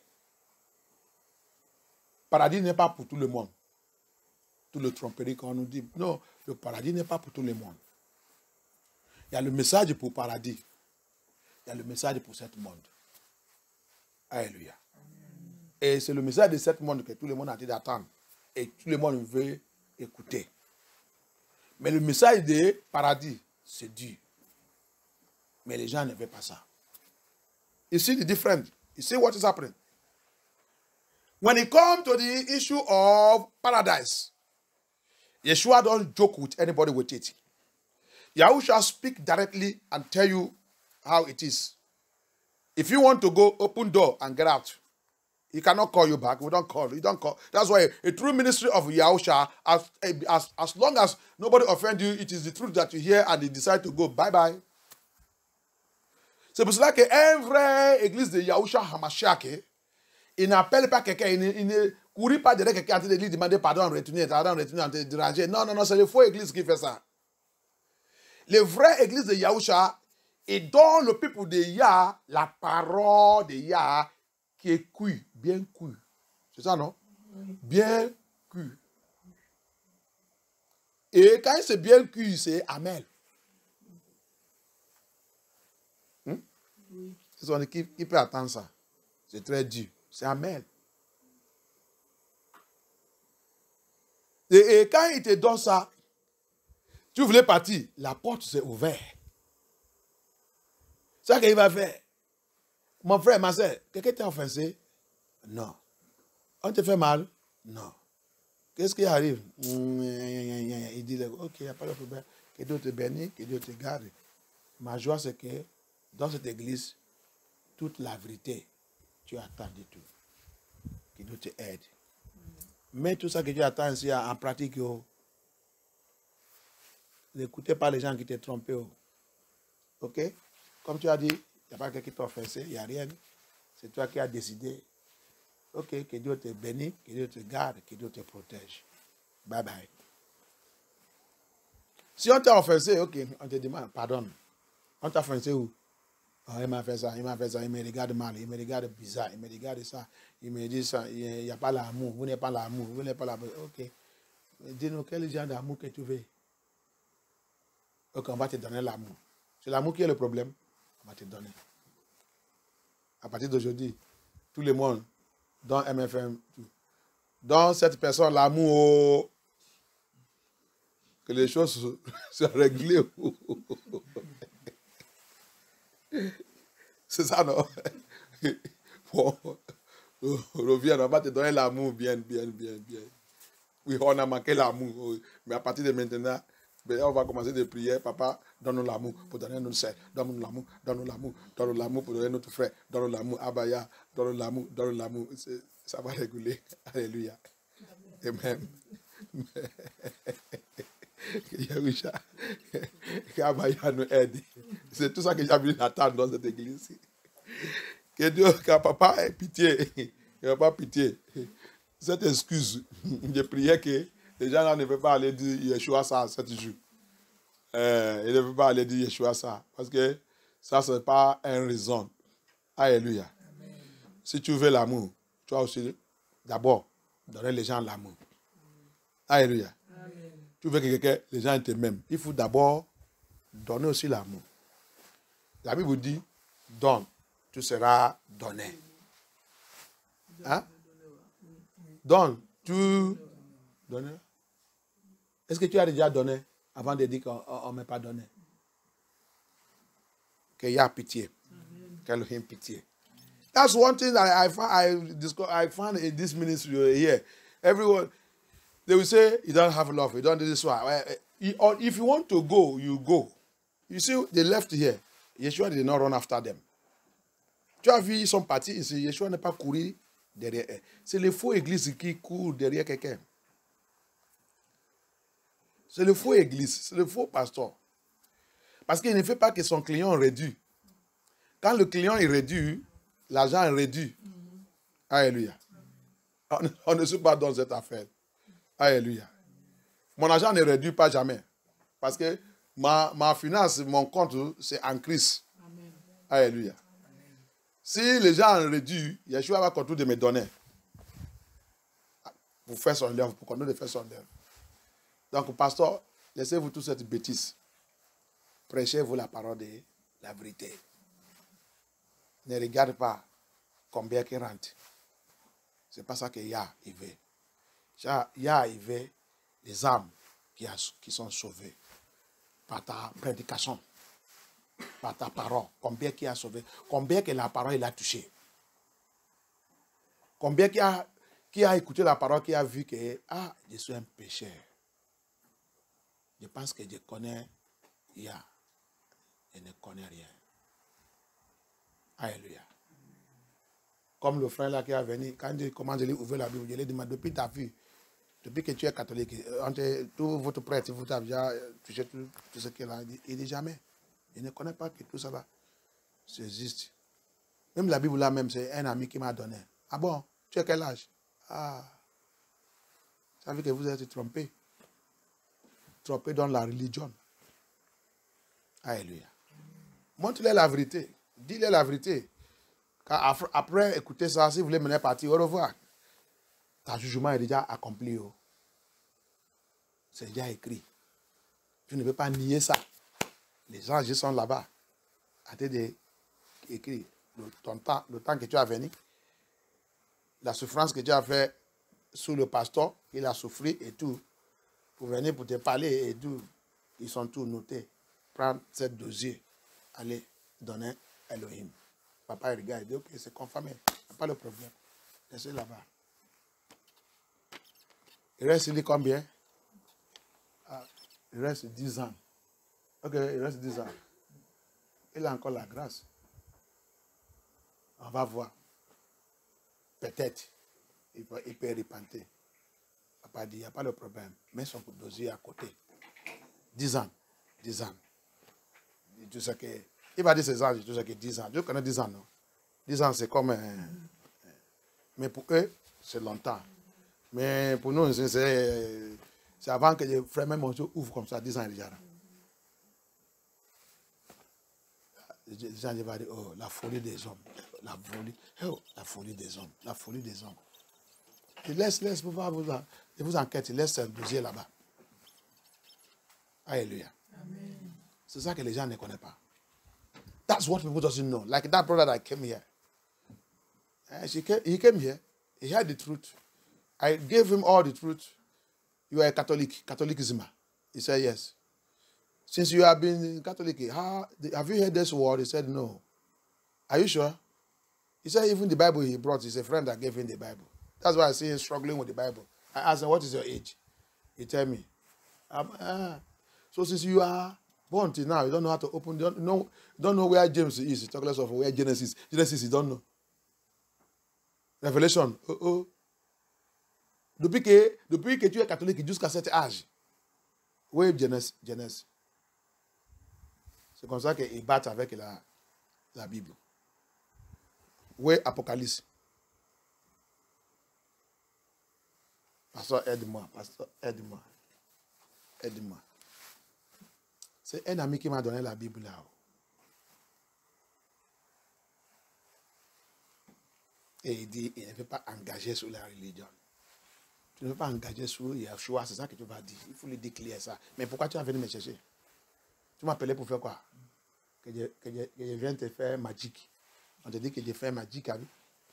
Paradis n'est pas pour tout le monde. Tout le tromperie qu'on nous dit. Non, le paradis n'est pas pour tout le monde. Il y a le message pour paradis. Il y a le message pour ce monde. Alléluia. Et c'est le message de ce monde que tout le monde a dit d'attendre. Et tout le monde veut écouter. Mais le message de paradis, c'est dur. Mais les gens ne veulent pas ça. You see the difference. You see what is happening. When it comes to the issue of paradise, Yeshua don't joke with anybody with it. Yahushua speak directly and tell you how it is. If you want to go, open door and get out. He cannot call you back. We don't call. You don't call. That's why a true ministry of Yahushua, as, as, as long as nobody offends you, it is the truth that you hear and you decide to go. Bye-bye. C'est pour cela qu'une vraie église de Yahushua Hamashiach, il n'appelle pas quelqu'un, il ne, il ne courit pas derrière quelqu'un en train de lui demander pardon, retourner, pardon, retourner, en train de déranger. Non, non, non, c'est les faux églises qui font ça. Les vraies églises de Yahushua, et dont le peuple de Yah, la parole de Yah, qui est cuit, bien cuit. C'est ça, non? Bien cuit. Et quand c'est bien cuit, c'est Amen. Hmm? C'est son équipe qui peut attendre ça. C'est très dur. C'est Amen. Et, et quand il te donne ça, tu voulais partir, la porte s'est ouverte. C'est ça qu'il va faire. Mon frère, ma soeur, quelqu'un t'a offensé? Non. On te fait mal? Non. Qu'est-ce qui arrive? Il dit, ok, il n'y a pas de problème. Que Dieu te bénisse, que Dieu te garde. Ma joie, c'est que dans cette église, toute la vérité, tu attends de tout. Que Dieu te aide. Mais tout ça que tu attends ici en pratique, n'écoutez pas les gens qui te trompent. Ok? Comme tu as dit, il n'y a pas quelqu'un qui t'a offensé, il n'y a rien. C'est toi qui as décidé. Ok, que Dieu te bénisse, que Dieu te garde, que Dieu te protège. Bye bye. Si on t'a offensé, ok, on te demande pardon. On t'a offensé où? Oh, il m'a fait ça, il m'a fait ça, il me regarde mal, il me regarde bizarre, il me regarde ça, il me dit ça, il n'y a pas l'amour, vous n'avez pas l'amour, vous n'avez pas l'amour. Ok. Dis-nous quel genre d'amour que tu veux. Ok, on va te donner l'amour. C'est l'amour qui est le problème. On va te donner. À partir d'aujourd'hui, tout le monde, dans M F M, tout, dans cette personne, l'amour, que les choses soient réglées. C'est ça, non? Bon, reviens, on va te donner l'amour bien, bien, bien, bien. Oui, on a manqué l'amour, mais à partir de maintenant, on va commencer des prières. Papa, donne-nous l'amour pour donner notre sœur. Donne-nous l'amour, donne-nous l'amour, donne-nous l'amour pour donner notre frère. Donne-nous l'amour, Abaya, donne-nous l'amour, donne-nous l'amour. Ça va réguler. Alléluia. Amen. Yahusha, qu'Abaya nous aide. C'est tout ça que j'ai voulu attendre dans cette église. Que Dieu, que papa ait pitié. Il n'a pas pitié. Cette excuse, je priais que les gens là ne peuvent pas aller dire Yeshua ça sept jours. Euh, ils ne peuvent pas aller dire Yeshua ça. Parce que ça, ce n'est pas une raison. Alléluia. Amen. Si tu veux l'amour, tu as aussi d'abord donner les gens l'amour. Alléluia. Amen. Tu veux que quelqu'un, les gens te m'aiment. Il faut d'abord donner aussi l'amour. La Bible dit, donne, tu seras donné. Hein? Donne, tu donnes. Est-ce que tu as déjà donné avant de dire qu'on ne m'a pas donné? Qu'il y a pitié. Qu'Elohim pitié. That's one thing that I, I, I found in this ministry here. Everyone, they will say, you don't have love, you don't do this one. If you want to go, you go. You see, they left here. Yeshua did not run after them. Tu as vu, ils sont partis ici. Yeshua n'est pas couru derrière eux. C'est les faux églises qui courent derrière quelqu'un. C'est le faux église, c'est le faux pasteur. Parce qu'il ne fait pas que son client réduit. Quand le client est réduit, l'argent est réduit. Mm-hmm. Alléluia. On, on ne suit pas dans cette affaire. Alléluia. Mon argent ne réduit pas jamais. Parce que ma, ma finance, mon compte, c'est en Christ. Amen. Alléluia. Amen. Si les gens réduisent, Yeshua va continuer de me donner. Pour faire son œuvre, pour continuer de faire son œuvre. Donc, pasteur, laissez-vous toute cette bêtise. Prêchez-vous la parole de la vérité. Ne regarde pas combien qui rentre. C'est pas ça que Yah il veut. Yah il veut les âmes qui, a, qui sont sauvées par ta prédication, par ta parole. Combien qui a sauvé, combien que la parole il a touché. Combien qui a, qui a écouté la parole, qui a vu que ah, je suis un pécheur. Je pense que je connais Yah. Je ne connais rien. Alléluia. Comme le frère là qui est venu, quand il commence à ouvrir la Bible, je lui ai dit, depuis ta vie, depuis que tu es catholique, entre tout votre prêtre, vous avez déjà touché tout, tout ce qu'il a dit. Il dit jamais. Il ne connaît pas que tout ça là, ça existe. Même la Bible là même, c'est un ami qui m'a donné. Ah bon, tu as quel âge? Ah, ça veut dire que vous êtes trompé. Trompé dans la religion. Alléluia. Montre-leur la vérité. Dis-leur la vérité. Car après écouter ça, si vous voulez mener partir, au revoir. Ta jugement est déjà accompli. Oh. C'est déjà écrit. Tu ne peux pas nier ça. Les anges sont là-bas. À te dire, écrit, le, ton temps, le temps que tu as venu, la souffrance que tu as fait sous le pasteur, il a souffert et tout, pour venir pour te parler et tout. Ils sont tous notés. Prends cette dossier. Allez, donner Elohim. Papa, il regarde, il dit, ok, c'est confirmé. Il n'y a pas de problème. Laissez là-bas. Il reste, il dit combien? Ah, il reste dix ans. Ok, il reste dix ans. Il a encore la grâce. On va voir. Peut-être, il peut, il peut repentir. Papa dit, il n'y a pas de problème. Mets son dossier à côté. dix ans. dix ans. Tu sais que, il va dire ses âges, tu sais que dix ans. Je connais dix ans, non? dix ans, c'est comme un... Mais pour eux, c'est longtemps. Mais pour nous, c'est avant que les frères même ouvrent comme ça, dix ans déjà. Les gens vont dire, oh, la folie des hommes. La folie, oh, la folie des hommes. La folie des hommes. Et laisse, laisse, vous, vous, vous enquêtez, laisse un dossier là-bas. Alléluia. Amen. C'est ça que les gens ne connaissent pas. That's what people doesn't know. Like that brother that came here. Uh, she came, he came here. He heard the truth. I gave him all the truth. You are a Catholic, Catholicism. He said yes. Since you have been Catholic, how, have you heard this word? He said no. Are you sure? He said even the Bible he brought, is a friend that gave him the Bible. That's why I see him struggling with the Bible. I asked him, what is your age? He tell me. Um, uh, so since you are born till now, you don't know how to open, you don't know, don't know where James is. You talk less of where Genesis. Genesis, you don't know. Revelation, oh oh. Depuis que, depuis que tu es catholique jusqu'à cet âge, Oui, Genèse. Genèse. C'est comme ça qu'ils battent avec la, la Bible. Oui, Apocalypse. Pasteur, aide-moi. Pasteur, aide-moi. Aide-moi. C'est un ami qui m'a donné la Bible là. Et il dit, il ne veut pas engager sur la religion. Tu ne veux pas engager sur Yeshua, c'est ça que tu vas dire. Il faut lui dire clair ça. Mais pourquoi tu es venu me chercher? Tu m'appelais pour faire quoi? Que je, que, je, que je vienne te faire magique. On te dit que je fais magique avec.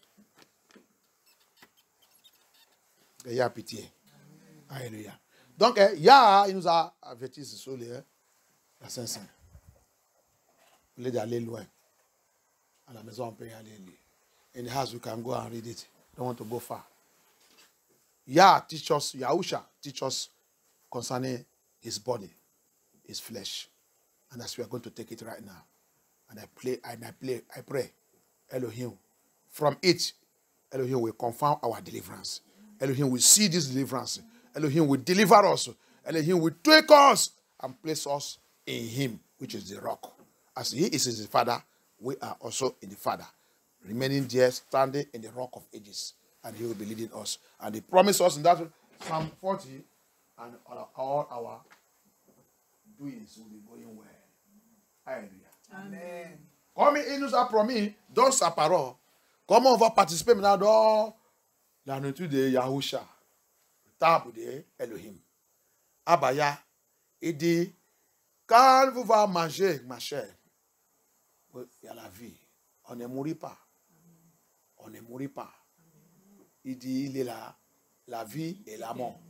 Il y a pitié. Alléluia. Donc, il y a, il nous a avertis sur les, la Saint-Saint. Au lieu d'aller loin. À la maison, on peut y aller lire. In the house, we can go and read it. Don't want to go far. Yah teach us, Yahusha teach us concerning his body, his flesh. And as we are going to take it right now. And I play, and I play, I pray, Elohim, from it, Elohim will confirm our deliverance. Elohim will see this deliverance. Elohim will deliver us. Elohim will take us and place us in him, which is the rock. As he is his father, we are also in the Father. Remaining there, standing in the rock of ages. And he will be leading us. And he promised us in that Psalm forty, and all, all our doings will be going well. Hallelujah. Amen. Comme il nous a promis dans sa parole, comment on va participer maintenant dans la nourriture de Yahusha, table de Elohim. Abaya, il dit, quand vous va manger, ma chère, il y a la vie. On ne mourit pas. On ne mourit pas. Il dit, il est là, la vie et la mort.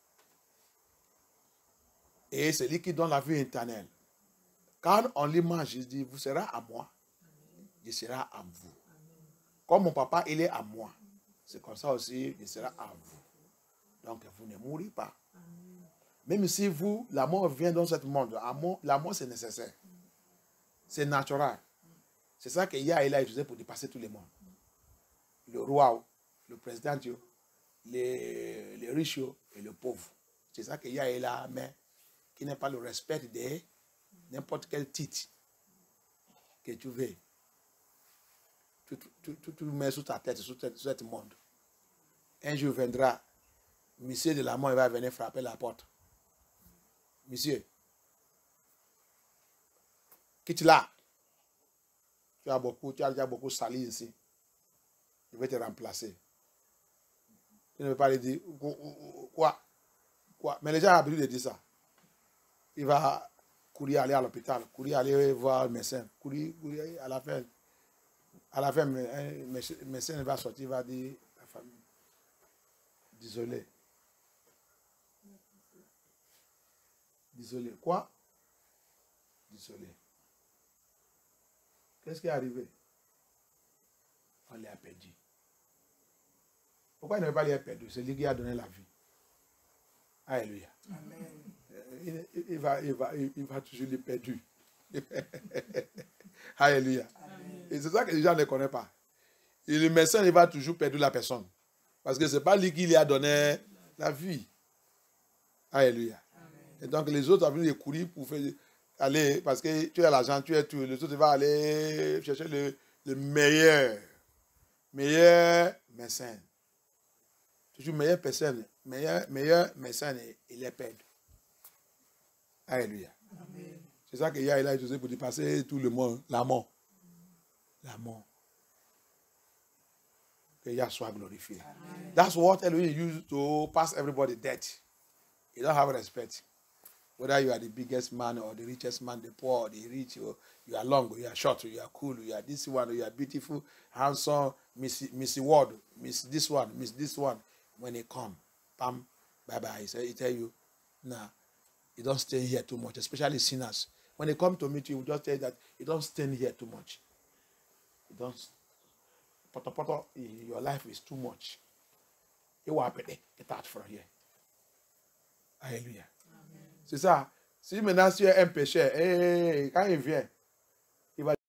Et c'est lui qui donne la vie éternelle. Quand on lui mange, il dit, vous serez à moi, je serai à vous. Comme mon papa, il est à moi. C'est comme ça aussi, je serai à vous. Donc, vous ne mourrez pas. Même si vous, la mort vient dans ce monde, la mort, la mort c'est nécessaire. C'est naturel. C'est ça que Yah il a utilisé pour dépasser tout le monde. Le roi, le président, les, les riches et le pauvre. C'est ça que Yah il a, mais qui n'est pas le respect de n'importe quel titre que tu veux. Tu, tu, tu, tu mets sous ta tête, sous, sur ce monde. Un jour viendra, monsieur de la mort, il va venir frapper la porte. Monsieur, quitte là. Tu as beaucoup, tu as déjà beaucoup sali ici. Je vais te remplacer. Tu ne veux pas lui dire quoi? Quoi? Mais les gens ont l'habitude de dire ça. Il va courir aller à l'hôpital, courir aller voir le médecin, courir, courir à la fin. À la fin, le médecin va sortir, il va dire à la famille, désolé. Désolé. Quoi? Désolé. Qu'est-ce qui est arrivé? On l'a perdu. Pourquoi il n'avait pas l'a perdu? C'est lui qui a donné la vie. Alléluia. Amen. Il, il, il, va, il, va, il, il va toujours le perdre. Alléluia. Amen. Et c'est ça que les gens ne connaissent pas. Et le médecin, il va toujours perdre la personne. Parce que ce n'est pas lui qui lui a donné la vie. Alléluia. Amen. Et donc les autres ont venu courir pour faire... Aller, parce que tu as l'argent, tu es tout. Les autres, tu vas aller chercher le, le meilleur, meilleur médecin. Toujours meilleure personne, meilleur, meilleur médecin, il est perdu. Alléluia. C'est ça qu'il y a, il a utilisé pour dépasser tout le monde, la mort. La mort. Que Yah soit glorifié. Amen. That's what Elohim used to pass everybody dead. You don't have respect. Whether you are the biggest man or the richest man, the poor or the rich, or you are long, or you are short, or you are cool, or you are this one, or you are beautiful, handsome, Miss Missy Ward, Miss this one, Miss this one. When they come, bam, bye bye. He say, he tell you, nah, you don't stay here too much, especially sinners. When they come to meet you, you just tell you that you don't stay here too much. You don't, poto poto, your life is too much. You want to get out from here. Hallelujah. C'est ça. Si maintenant tu es un pécheur, hey, quand il vient,